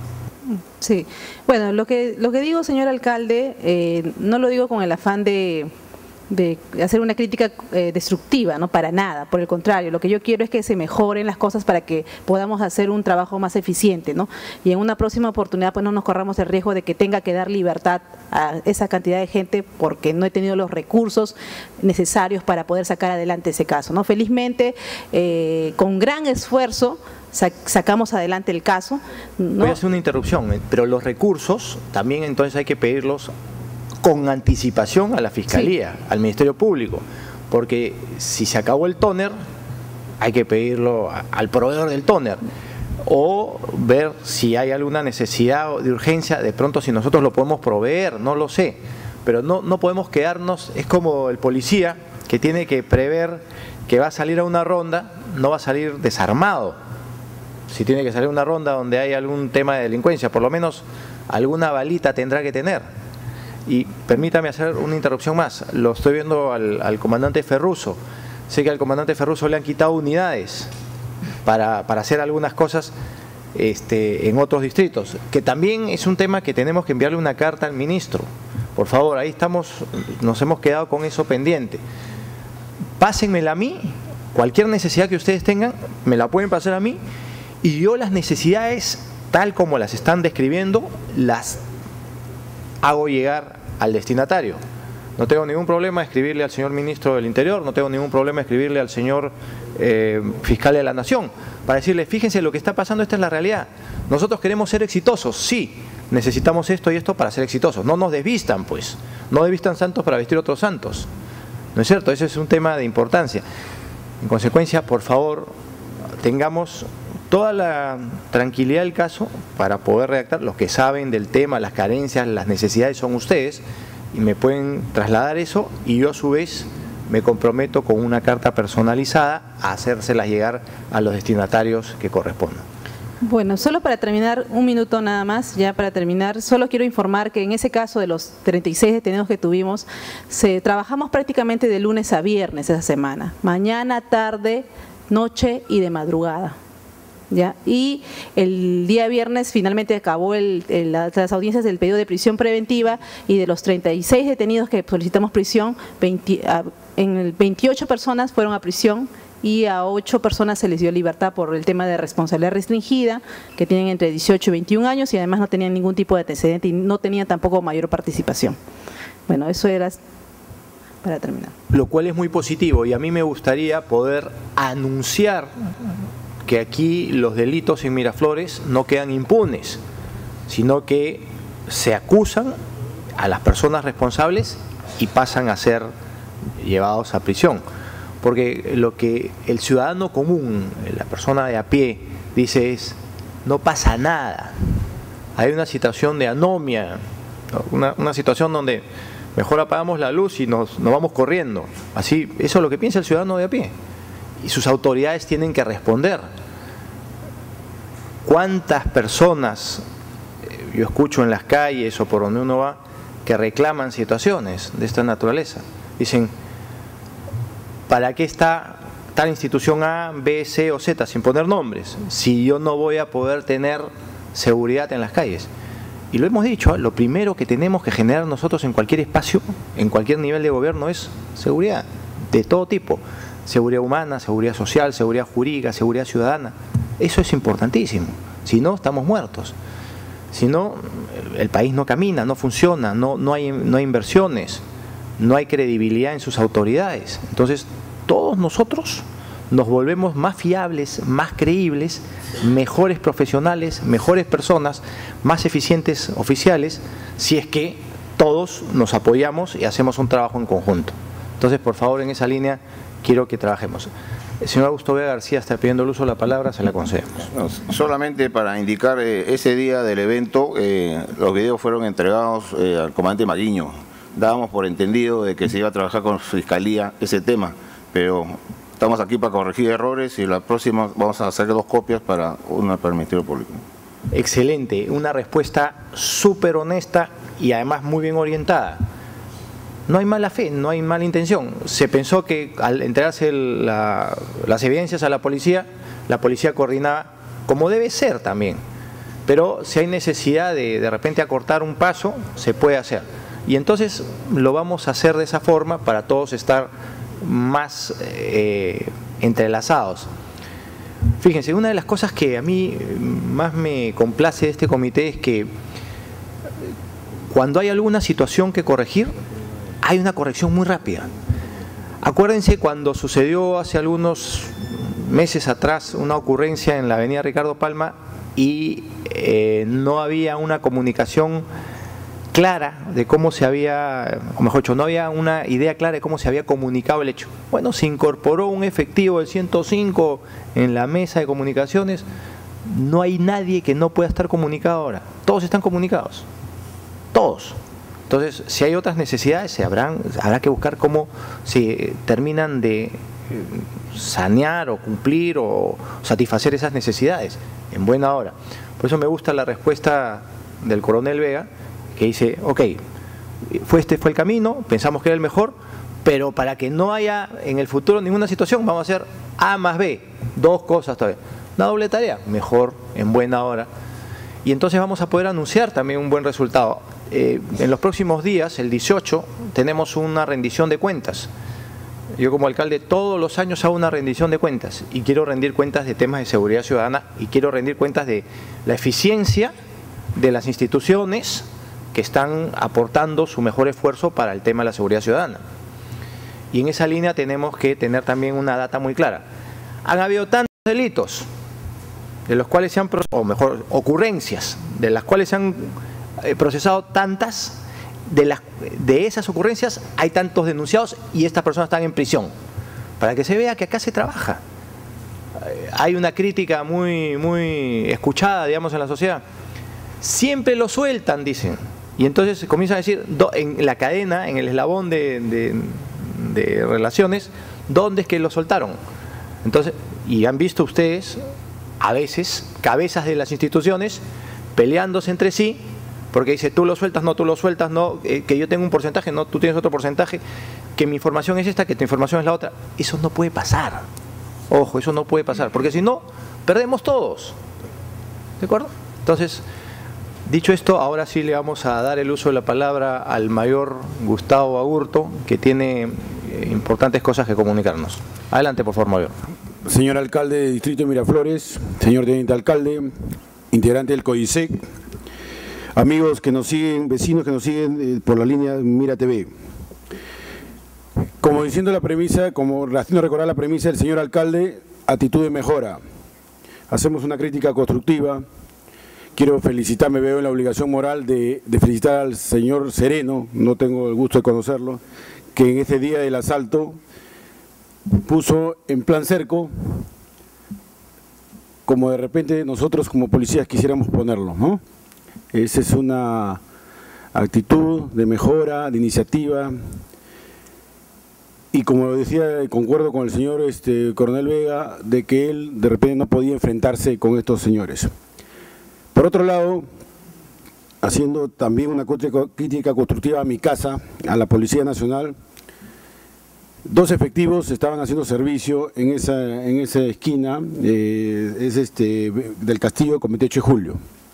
Sí, bueno, lo que, lo que digo, señor alcalde, eh, no lo digo con el afán de, de hacer una crítica eh, destructiva, no para nada, por el contrario, lo que yo quiero es que se mejoren las cosas para que podamos hacer un trabajo más eficiente, ¿no? Y en una próxima oportunidad pues no nos corramos el riesgo de que tenga que dar libertad a esa cantidad de gente porque no he tenido los recursos necesarios para poder sacar adelante ese caso, ¿no? Felizmente, eh, con gran esfuerzo, sacamos adelante el caso, ¿no? Voy a hacer una interrupción, pero los recursos también entonces hay que pedirlos con anticipación a la Fiscalía, sí, al Ministerio Público, porque si se acabó el tóner, hay que pedirlo al proveedor del tóner, o ver si hay alguna necesidad de urgencia, de pronto si nosotros lo podemos proveer, no lo sé, pero no, no podemos quedarnos, es como el policía que tiene que prever que va a salir a una ronda, no va a salir desarmado. Si tiene que salir a una ronda donde hay algún tema de delincuencia, por lo menos alguna balita tendrá que tener. Y permítame hacer una interrupción más, lo estoy viendo al, al comandante Ferruso, sé que al comandante Ferruso le han quitado unidades para, para hacer algunas cosas este, en otros distritos, que también es un tema que tenemos que enviarle una carta al ministro. Por favor, ahí estamos, nos hemos quedado con eso pendiente. Pásenmela a mí, cualquier necesidad que ustedes tengan, me la pueden pasar a mí, y yo las necesidades, tal como las están describiendo, las hago llegar al destinatario. No tengo ningún problema de escribirle al señor ministro del Interior, no tengo ningún problema de escribirle al señor eh, fiscal de la Nación, para decirle, fíjense lo que está pasando, esta es la realidad. Nosotros queremos ser exitosos, sí, necesitamos esto y esto para ser exitosos. No nos desvistan, pues, no desvistan santos para vestir otros santos. ¿No es cierto? Ese es un tema de importancia. En consecuencia, por favor, tengamos toda la tranquilidad del caso para poder redactar. Los que saben del tema, las carencias, las necesidades son ustedes y me pueden trasladar eso y yo a su vez me comprometo con una carta personalizada a hacérselas llegar a los destinatarios que correspondan. Bueno, solo para terminar, un minuto nada más, ya para terminar, solo quiero informar que en ese caso de los treinta y seis detenidos que tuvimos, se, trabajamos prácticamente de lunes a viernes esa semana, mañana, tarde, noche y de madrugada. ¿Ya? Y el día viernes finalmente acabó el, el, las audiencias del pedido de prisión preventiva y de los treinta y seis detenidos que solicitamos prisión, veinte, en el veintiocho personas fueron a prisión y a ocho personas se les dio libertad por el tema de responsabilidad restringida, que tienen entre dieciocho y veintiún años y además no tenían ningún tipo de antecedente y no tenían tampoco mayor participación. Bueno, eso era para terminar. Lo cual es muy positivo y a mí me gustaría poder anunciar que aquí los delitos en Miraflores no quedan impunes, sino que se acusan a las personas responsables y pasan a ser llevados a prisión. Porque lo que el ciudadano común, la persona de a pie, dice es, no pasa nada. Hay una situación de anomia, una, una situación donde mejor apagamos la luz y nos, nos vamos corriendo. Así, eso es lo que piensa el ciudadano de a pie. Y sus autoridades tienen que responder. ¿Cuántas personas yo escucho en las calles o por donde uno va que reclaman situaciones de esta naturaleza? Dicen, ¿para qué está tal institución A, B, C o Z, sin poner nombres, si yo no voy a poder tener seguridad en las calles? Y lo hemos dicho, ¿eh? Lo primero que tenemos que generar nosotros en cualquier espacio, en cualquier nivel de gobierno es seguridad, de todo tipo. Seguridad humana, seguridad social, seguridad jurídica, seguridad ciudadana. Eso es importantísimo. Si no, estamos muertos. Si no, el país no camina, no funciona, no, no, hay, no hay inversiones, no hay credibilidad en sus autoridades. Entonces, todos nosotros nos volvemos más fiables, más creíbles, mejores profesionales, mejores personas, más eficientes oficiales, si es que todos nos apoyamos y hacemos un trabajo en conjunto. Entonces, por favor, en esa línea quiero que trabajemos. El señor Augusto Vega García está pidiendo el uso de la palabra, se la concedemos. No, solamente para indicar, eh, ese día del evento, eh, los videos fueron entregados eh, al comandante Maguiño. Dábamos por entendido de que se iba a trabajar con Fiscalía ese tema, pero estamos aquí para corregir errores y la próxima vamos a hacer dos copias para una para el Ministerio Público. Excelente, una respuesta súper honesta y además muy bien orientada. No hay mala fe, no hay mala intención. Se pensó que al entregarse la, las evidencias a la policía, la policía coordinaba como debe ser también. Pero si hay necesidad de de repente acortar un paso, se puede hacer. Y entonces lo vamos a hacer de esa forma para todos estar más eh, entrelazados. Fíjense, una de las cosas que a mí más me complace de este comité es que cuando hay alguna situación que corregir, hay una corrección muy rápida. Acuérdense cuando sucedió hace algunos meses atrás una ocurrencia en la avenida Ricardo Palma y eh, no había una comunicación clara de cómo se había, o mejor dicho, no había una idea clara de cómo se había comunicado el hecho. Bueno, se incorporó un efectivo del ciento cinco en la mesa de comunicaciones, no hay nadie que no pueda estar comunicado ahora, todos están comunicados, todos. Entonces, si hay otras necesidades, se habrán, habrá que buscar cómo se terminan de sanear o cumplir o satisfacer esas necesidades en buena hora. Por eso me gusta la respuesta del coronel Vega, que dice, ok, fue este fue el camino, pensamos que era el mejor, pero para que no haya en el futuro ninguna situación, vamos a hacer A más B, dos cosas todavía. Una doble tarea, mejor, en buena hora. Y entonces vamos a poder anunciar también un buen resultado. Eh, en los próximos días, el dieciocho, tenemos una rendición de cuentas. Yo como alcalde todos los años hago una rendición de cuentas y quiero rendir cuentas de temas de seguridad ciudadana y quiero rendir cuentas de la eficiencia de las instituciones que están aportando su mejor esfuerzo para el tema de la seguridad ciudadana. Y en esa línea tenemos que tener también una data muy clara. Han habido tantos delitos, de los cuales se han, o mejor, ocurrencias, de las cuales se han procesado tantas, de, las, de esas ocurrencias hay tantos denunciados y estas personas están en prisión, para que se vea que acá se trabaja. Hay una crítica muy, muy escuchada, digamos, en la sociedad. Siempre lo sueltan, dicen. Y entonces comienzan a decir, do, en la cadena, en el eslabón de, de, de relaciones, ¿dónde es que lo soltaron? Entonces, y han visto ustedes, a veces, cabezas de las instituciones peleándose entre sí, porque dice, tú lo sueltas, no, tú lo sueltas, no, eh, que yo tengo un porcentaje, no, tú tienes otro porcentaje, que mi información es esta, que tu información es la otra. Eso no puede pasar. Ojo, eso no puede pasar, porque si no, perdemos todos. ¿De acuerdo? Entonces, dicho esto, ahora sí le vamos a dar el uso de la palabra al mayor Gustavo Agurto, que tiene eh, importantes cosas que comunicarnos. Adelante, por favor, mayor. Señor alcalde del distrito de Miraflores, señor teniente alcalde, integrante del CODISEC, amigos que nos siguen, vecinos que nos siguen eh, por la línea Mira T V. Como diciendo la premisa, como haciendo recordar la premisa del señor alcalde, actitud de mejora. Hacemos una crítica constructiva. Quiero felicitar, me veo en la obligación moral de, de felicitar al señor Sereno, no tengo el gusto de conocerlo, que en ese día del asalto puso en plan cerco, como de repente nosotros como policías quisiéramos ponerlo, ¿no? Esa es una actitud de mejora, de iniciativa, y como decía, concuerdo con el señor este, coronel Vega, de que él de repente no podía enfrentarse con estos señores. Por otro lado, haciendo también una crítica constructiva a mi casa, a la Policía Nacional, dos efectivos estaban haciendo servicio en esa, en esa esquina, eh, es este, del Castillo con veintiocho de julio.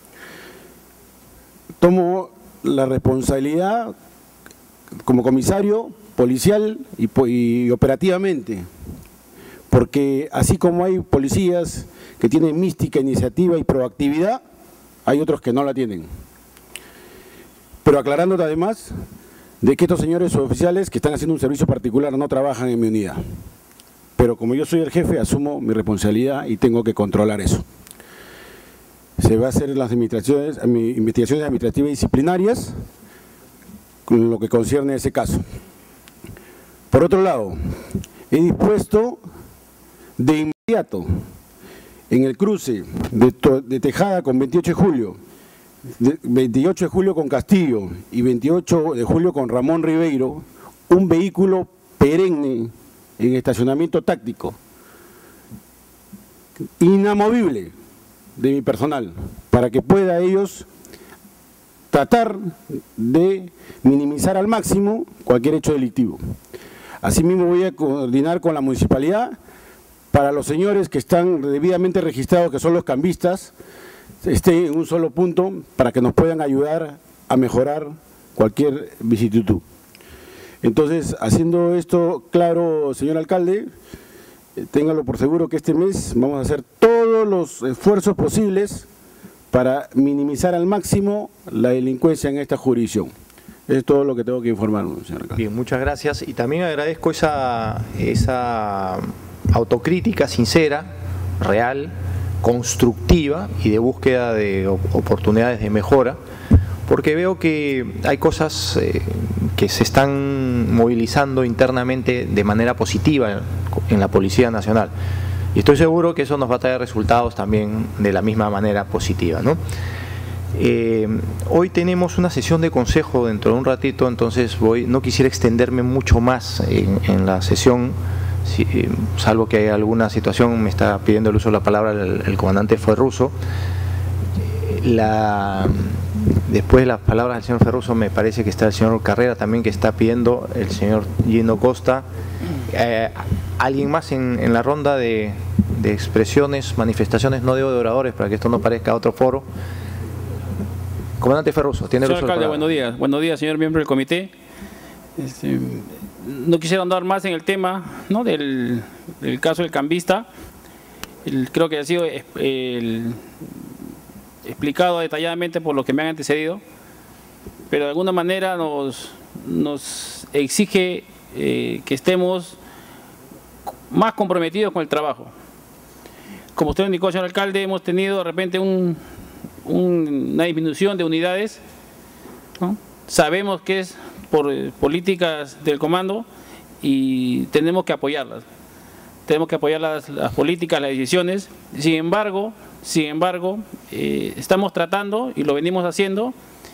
Tomo la responsabilidad como comisario policial y, y operativamente, porque así como hay policías que tienen mística, iniciativa y proactividad, hay otros que no la tienen. Pero aclarándote además de que estos señores oficiales que están haciendo un servicio particular no trabajan en mi unidad. Pero como yo soy el jefe, asumo mi responsabilidad y tengo que controlar eso. Se va a hacer las administraciones, investigaciones administrativas y disciplinarias con lo que concierne a ese caso. Por otro lado, he dispuesto de inmediato en el cruce de, de Tejada con veintiocho de julio, de veintiocho de julio con Castillo y veintiocho de julio con Ramón Ribeiro, un vehículo perenne en estacionamiento táctico, inamovible de mi personal, para que pueda ellos tratar de minimizar al máximo cualquier hecho delictivo. Asimismo voy a coordinar con la municipalidad para los señores que están debidamente registrados, que son los cambistas, estén en un solo punto para que nos puedan ayudar a mejorar cualquier vicisitud. Entonces, haciendo esto claro, señor alcalde, eh, téngalo por seguro que este mes vamos a hacer todos los esfuerzos posibles para minimizar al máximo la delincuencia en esta jurisdicción. Es todo lo que tengo que informar, señor alcalde. Bien, muchas gracias. Y también agradezco esa, esa autocrítica sincera, real, constructiva y de búsqueda de oportunidades de mejora, porque veo que hay cosas eh, que se están movilizando internamente de manera positiva en la Policía Nacional. Y estoy seguro que eso nos va a traer resultados también de la misma manera positiva, ¿no? Eh, hoy tenemos una sesión de consejo dentro de un ratito, entonces voy, no quisiera extenderme mucho más en, en la sesión, si, eh, salvo que hay alguna situación, me está pidiendo el uso de la palabra el, el comandante Ferruso. La, después de las palabras del señor Ferruso me parece que está el señor Carrera también, que está pidiendo el señor Gino Costa. Eh, ¿Alguien más en, en la ronda de, de expresiones, manifestaciones, no digo de oradores, para que esto no parezca otro foro? Comandante Ferruso, tiene el uso de la palabra. Buenos días. Buenos días, señor miembro del comité. Este, no quisiera andar más en el tema, ¿no?, del, del caso del cambista. El, creo que ha sido el, explicado detalladamente por los que me han antecedido, pero de alguna manera nos, nos exige eh, que estemos más comprometidos con el trabajo. Como usted indicó, señor alcalde, hemos tenido de repente un, un, una disminución de unidades, ¿no? Sabemos que es por eh, políticas del comando y tenemos que apoyarlas. Tenemos que apoyar las, las políticas, las decisiones. Sin embargo, sin embargo, eh, estamos tratando, y lo venimos haciendo,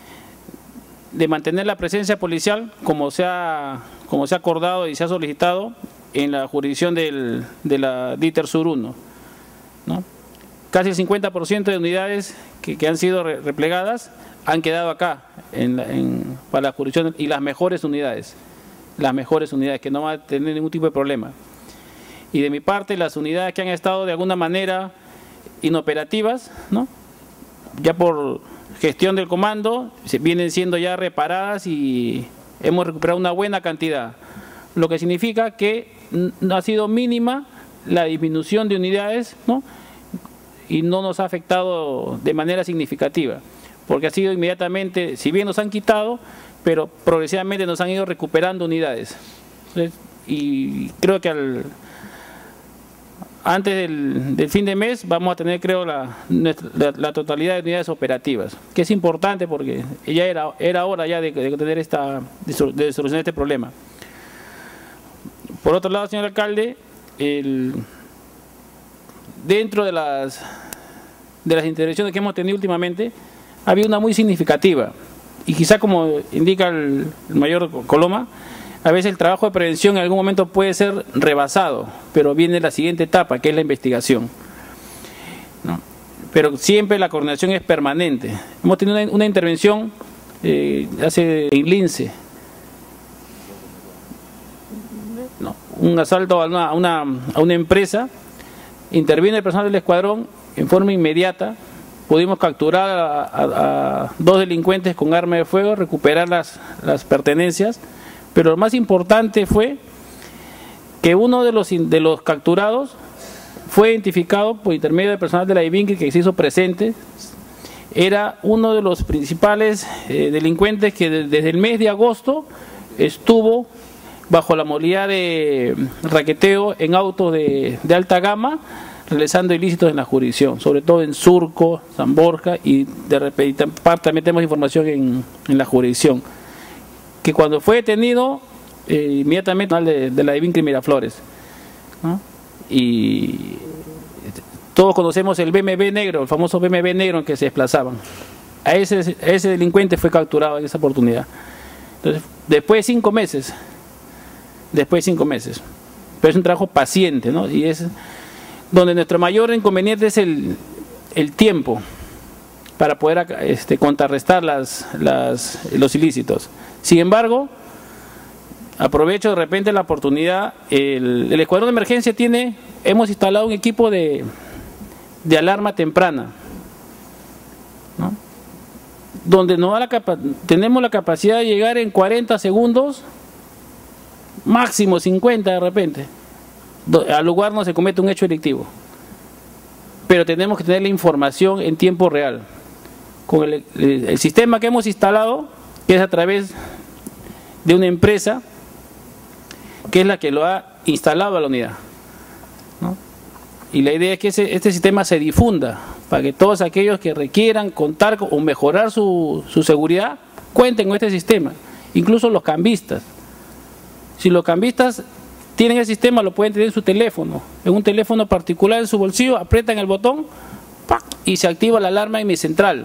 de mantener la presencia policial como se ha, como se ha acordado y se ha solicitado en la jurisdicción del, de la DITER Sur uno, ¿no? Casi el cincuenta por ciento de unidades que, que han sido re, replegadas han quedado acá en la, en, para la jurisdicción, y las mejores unidades, las mejores unidades que no van a tener ningún tipo de problema. Y de mi parte, las unidades que han estado de alguna manera inoperativas, ¿no?, ya por gestión del comando, vienen siendo ya reparadas y hemos recuperado una buena cantidad, lo que significa que no ha sido mínima la disminución de unidades, ¿no?, y no nos ha afectado de manera significativa, porque ha sido inmediatamente, si bien nos han quitado, pero progresivamente nos han ido recuperando unidades. Entonces, y creo que al antes del, del fin de mes vamos a tener, creo, la, la, la totalidad de unidades operativas, que es importante porque ya era, era hora ya de, de tener esta, de, de solucionar este problema. Por otro lado, señor alcalde, el, dentro de las, de las intervenciones que hemos tenido últimamente, ha habido una muy significativa, y quizá, como indica el, el mayor Coloma, a veces el trabajo de prevención en algún momento puede ser rebasado, pero viene la siguiente etapa, que es la investigación, ¿no? Pero siempre la coordinación es permanente. Hemos tenido una, una intervención eh, hace en Lince, ¿no?, un asalto a una, a, una, a una empresa, interviene el personal del escuadrón en forma inmediata, pudimos capturar a, a, a dos delincuentes con arma de fuego, recuperar las, las pertenencias. Pero lo más importante fue que uno de los, de los capturados fue identificado por intermedio del personal de la IBINCRI que se hizo presente. Era uno de los principales eh, delincuentes que de, desde el mes de agosto estuvo bajo la modalidad de raqueteo en autos de, de alta gama, realizando ilícitos en la jurisdicción, sobre todo en Surco, San Borja, y de repente también tenemos información en, en la jurisdicción, que cuando fue detenido, eh, inmediatamente de, de la IBINCRI Miraflores, ¿no? Y todos conocemos el B M W negro, el famoso B M W negro en que se desplazaban. A ese, a ese delincuente fue capturado en esa oportunidad. Entonces, después de cinco meses, después de cinco meses, pero es un trabajo paciente, ¿no? Y es donde nuestro mayor inconveniente es el, el tiempo para poder este, contrarrestar las, las, los ilícitos. Sin embargo, aprovecho de repente la oportunidad, el, el escuadrón de emergencia tiene, hemos instalado un equipo de, de alarma temprana, ¿no?, donde nos da la capa tenemos la capacidad de llegar en cuarenta segundos, máximo cincuenta de repente, al lugar donde se comete un hecho delictivo. Pero tenemos que tener la información en tiempo real. Con el, el, el sistema que hemos instalado, que es a través de una empresa, que es la que lo ha instalado a la unidad, ¿no? Y la idea es que ese, este sistema se difunda, para que todos aquellos que requieran contar con, o mejorar su, su seguridad, cuenten con este sistema, incluso los cambistas. Si los cambistas tienen el sistema, lo pueden tener en su teléfono, en un teléfono particular en su bolsillo, aprietan el botón ¡pac! Y se activa la alarma en mi central.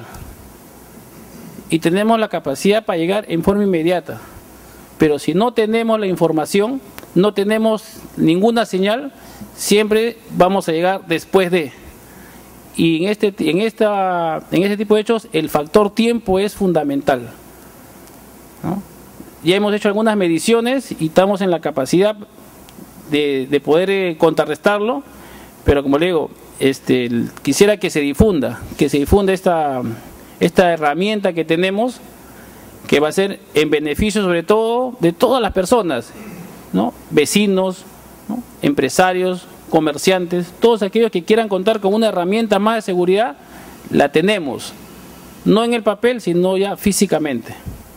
Y tenemos la capacidad para llegar en forma inmediata. Pero si no tenemos la información, no tenemos ninguna señal, siempre vamos a llegar después de. Y en este, en esta, en este tipo de hechos, el factor tiempo es fundamental, ¿no? Ya hemos hecho algunas mediciones y estamos en la capacidad de, de poder eh, contrarrestarlo, pero como le digo, este, quisiera que se difunda, que se difunda esta, esta herramienta que tenemos, que va a ser en beneficio sobre todo de todas las personas, ¿no? Vecinos, ¿no? Empresarios, comerciantes, todos aquellos que quieran contar con una herramienta más de seguridad, la tenemos, no en el papel, sino ya físicamente.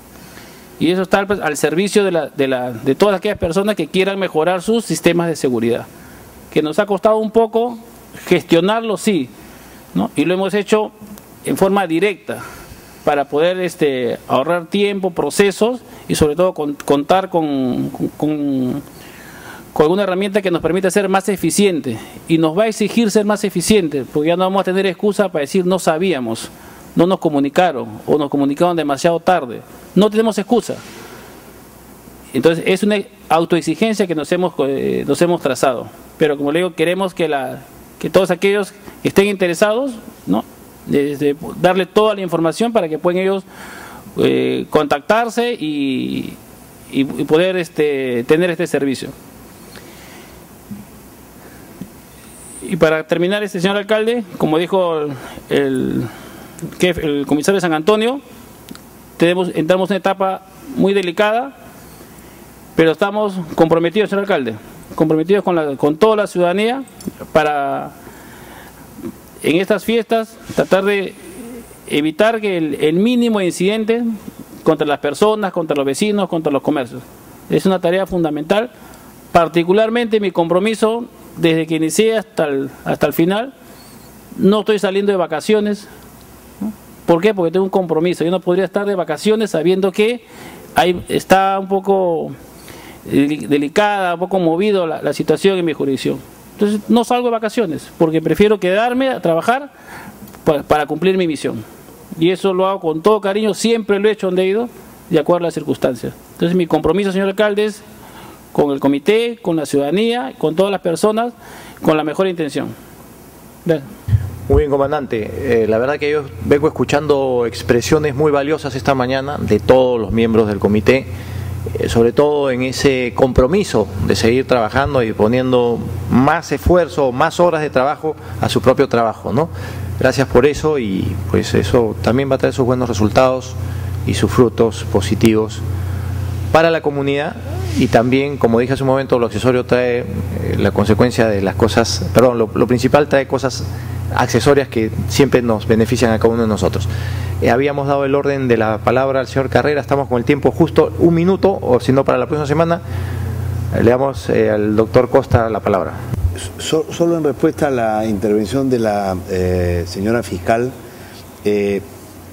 Y eso está al servicio de, la, de, la, de todas aquellas personas que quieran mejorar sus sistemas de seguridad. Que nos ha costado un poco gestionarlo, sí, ¿no? Y lo hemos hecho en forma directa, para poder este, ahorrar tiempo, procesos y sobre todo con, contar con, con, con alguna herramienta que nos permita ser más eficiente, y nos va a exigir ser más eficiente, porque ya no vamos a tener excusa para decir no sabíamos, no nos comunicaron o nos comunicaron demasiado tarde. No tenemos excusa. Entonces es una autoexigencia que nos hemos, eh, nos hemos trazado, pero como le digo, queremos que, la, que todos aquellos que estén interesados, ¿no? Desde darle toda la información para que puedan ellos eh, contactarse y, y, y poder este, tener este servicio. Y para terminar, este señor alcalde, como dijo el, el, el comisario de San Antonio, tenemos, entramos en una etapa muy delicada, pero estamos comprometidos, señor alcalde, comprometidos con, la, con toda la ciudadanía para, en estas fiestas, tratar de evitar que el, el mínimo de incidentes contra las personas, contra los vecinos, contra los comercios. Es una tarea fundamental, particularmente mi compromiso desde que inicié hasta el, hasta el final. No estoy saliendo de vacaciones, ¿no? ¿Por qué? Porque tengo un compromiso. Yo no podría estar de vacaciones sabiendo que hay, está un poco delicada, un poco movido la, la situación en mi jurisdicción. Entonces no salgo de vacaciones, porque prefiero quedarme a trabajar para, para cumplir mi misión. Y eso lo hago con todo cariño, siempre lo he hecho donde he ido, de acuerdo a las circunstancias. Entonces mi compromiso, señor alcalde, es con el comité, con la ciudadanía, con todas las personas, con la mejor intención. Gracias. Muy bien, comandante. Eh, la verdad que yo vengo escuchando expresiones muy valiosas esta mañana de todos los miembros del comité, eh, sobre todo en ese compromiso de seguir trabajando y poniendo más esfuerzo, más horas de trabajo a su propio trabajo, ¿no? Gracias por eso, y pues eso también va a traer sus buenos resultados y sus frutos positivos para la comunidad. Y también, como dije hace un momento, lo accesorio trae eh, la consecuencia de las cosas, perdón, lo, lo principal trae cosas accesorias que siempre nos benefician a cada uno de nosotros. Eh, habíamos dado el orden de la palabra al señor Carrera, estamos con el tiempo justo, un minuto, o si no para la próxima semana, eh, le damos eh, al doctor Costa la palabra. So, solo en respuesta a la intervención de la eh, señora fiscal, eh,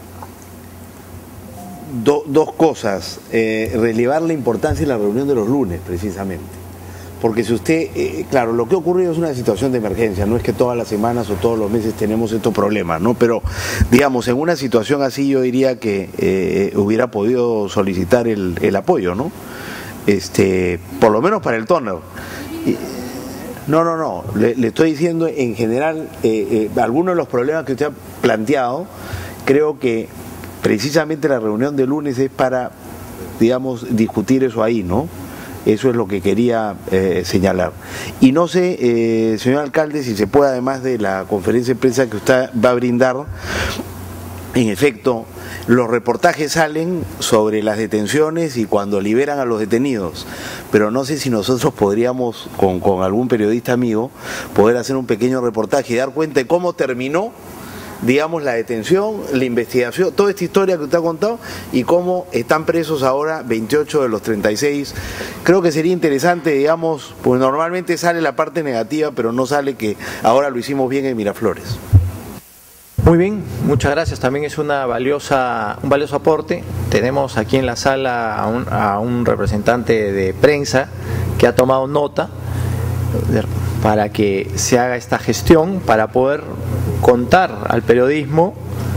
Do, dos cosas, eh, relevar la importancia de la reunión de los lunes, precisamente. Porque si usted, eh, claro, lo que ha ocurrido es una situación de emergencia, no es que todas las semanas o todos los meses tenemos estos problemas, ¿no? Pero, digamos, en una situación así yo diría que eh, hubiera podido solicitar el, el apoyo, ¿no? Este, por lo menos para el tono. Y, no, no, no, le, le estoy diciendo en general, eh, eh, algunos de los problemas que usted ha planteado, creo que precisamente la reunión de lunes es para, digamos, discutir eso ahí, ¿no? Eso es lo que quería eh, señalar. Y no sé, eh, señor alcalde, si se puede, además de la conferencia de prensa que usted va a brindar, en efecto, los reportajes salen sobre las detenciones y cuando liberan a los detenidos, pero no sé si nosotros podríamos, con, con algún periodista amigo, poder hacer un pequeño reportaje y dar cuenta de cómo terminó, digamos, la detención, la investigación, toda esta historia que usted ha contado y cómo están presos ahora veintiocho de los treinta y seis. Creo que sería interesante, digamos, pues normalmente sale la parte negativa, pero no sale que ahora lo hicimos bien en Miraflores. Muy bien, muchas gracias. También es una valiosa, un valioso aporte. Tenemos aquí en la sala a un, a un representante de prensa que ha tomado nota para que se haga esta gestión, para poder contar al periodismo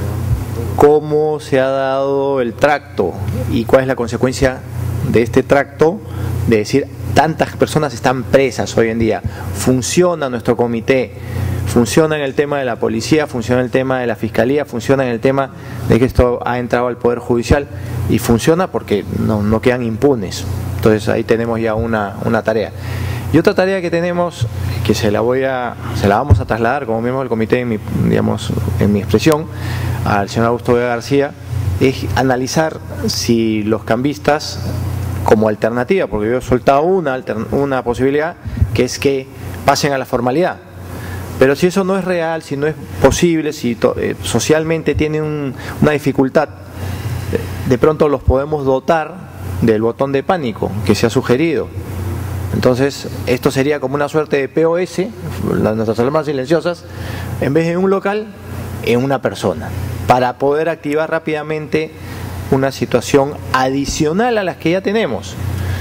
cómo se ha dado el tracto y cuál es la consecuencia de este tracto, de decir, tantas personas están presas hoy en día, funciona nuestro comité, funciona en el tema de la policía, funciona en el tema de la fiscalía, funciona en el tema de que esto ha entrado al Poder Judicial y funciona porque no, no quedan impunes. Entonces ahí tenemos ya una, una tarea. Y otra tarea que tenemos, que se la voy a, se la vamos a trasladar como miembro del comité, en mi, digamos, en mi expresión, al señor Augusto Vega García, es analizar si los cambistas, como alternativa, porque yo he soltado una, una posibilidad, que es que pasen a la formalidad. Pero si eso no es real, si no es posible, si to, eh, socialmente tienen un, una dificultad, de pronto los podemos dotar del botón de pánico que se ha sugerido. Entonces, esto sería como una suerte de P O S, las, nuestras alarmas silenciosas, en vez de un local, en una persona, para poder activar rápidamente una situación adicional a las que ya tenemos.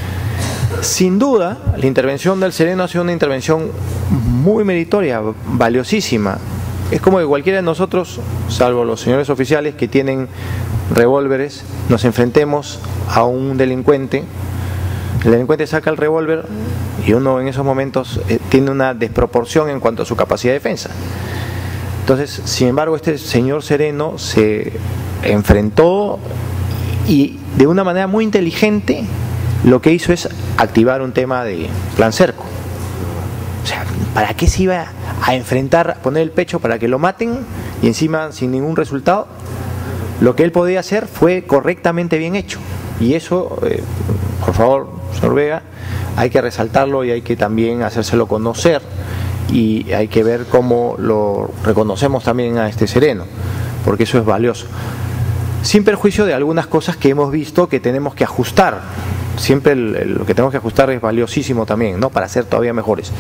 Sin duda, la intervención del Sereno ha sido una intervención muy meritoria, valiosísima. Es como que cualquiera de nosotros, salvo los señores oficiales que tienen revólveres, nos enfrentemos a un delincuente. El delincuente saca el revólver y uno en esos momentos eh, tiene una desproporción en cuanto a su capacidad de defensa. Entonces, sin embargo, este señor Sereno se enfrentó y de una manera muy inteligente lo que hizo es activar un tema de plan cerco. O sea, ¿para qué se iba a enfrentar, a poner el pecho para que lo maten y encima sin ningún resultado? Lo que él podía hacer fue correctamente bien hecho. Y eso, eh, por favor, señor Vega, hay que resaltarlo y hay que también hacérselo conocer y hay que ver cómo lo reconocemos también a este Sereno, porque eso es valioso. Sin perjuicio de algunas cosas que hemos visto que tenemos que ajustar. Siempre el, el, lo que tenemos que ajustar es valiosísimo también, ¿no? Para ser todavía mejores.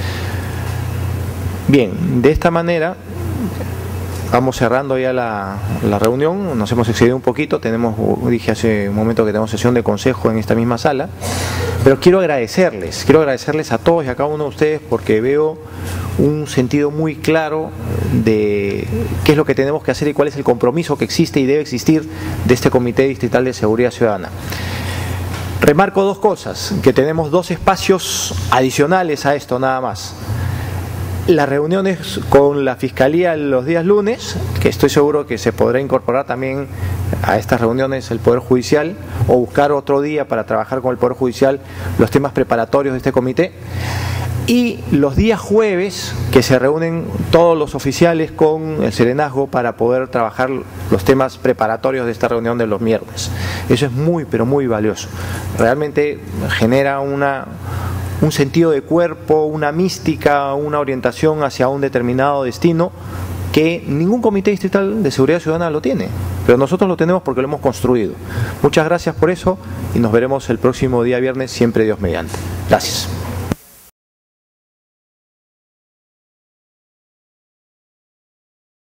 Bien, de esta manera vamos cerrando ya la, la reunión. Nos hemos excedido un poquito. Tenemos, dije hace un momento que tenemos sesión de consejo en esta misma sala. Pero quiero agradecerles, quiero agradecerles a todos y a cada uno de ustedes porque veo un sentido muy claro de qué es lo que tenemos que hacer y cuál es el compromiso que existe y debe existir de este Comité Distrital de Seguridad Ciudadana. Remarco dos cosas, que tenemos dos espacios adicionales a esto nada más. Las reuniones con la Fiscalía los días lunes, que estoy seguro que se podrá incorporar también a estas reuniones el Poder Judicial o buscar otro día para trabajar con el Poder Judicial los temas preparatorios de este comité. Y los días jueves que se reúnen todos los oficiales con el serenazgo para poder trabajar los temas preparatorios de esta reunión de los miércoles. Eso es muy, pero muy valioso. Realmente genera una, un sentido de cuerpo, una mística, una orientación hacia un determinado destino que ningún comité distrital de seguridad ciudadana lo tiene, pero nosotros lo tenemos porque lo hemos construido. Muchas gracias por eso y nos veremos el próximo día viernes, siempre Dios mediante. Gracias.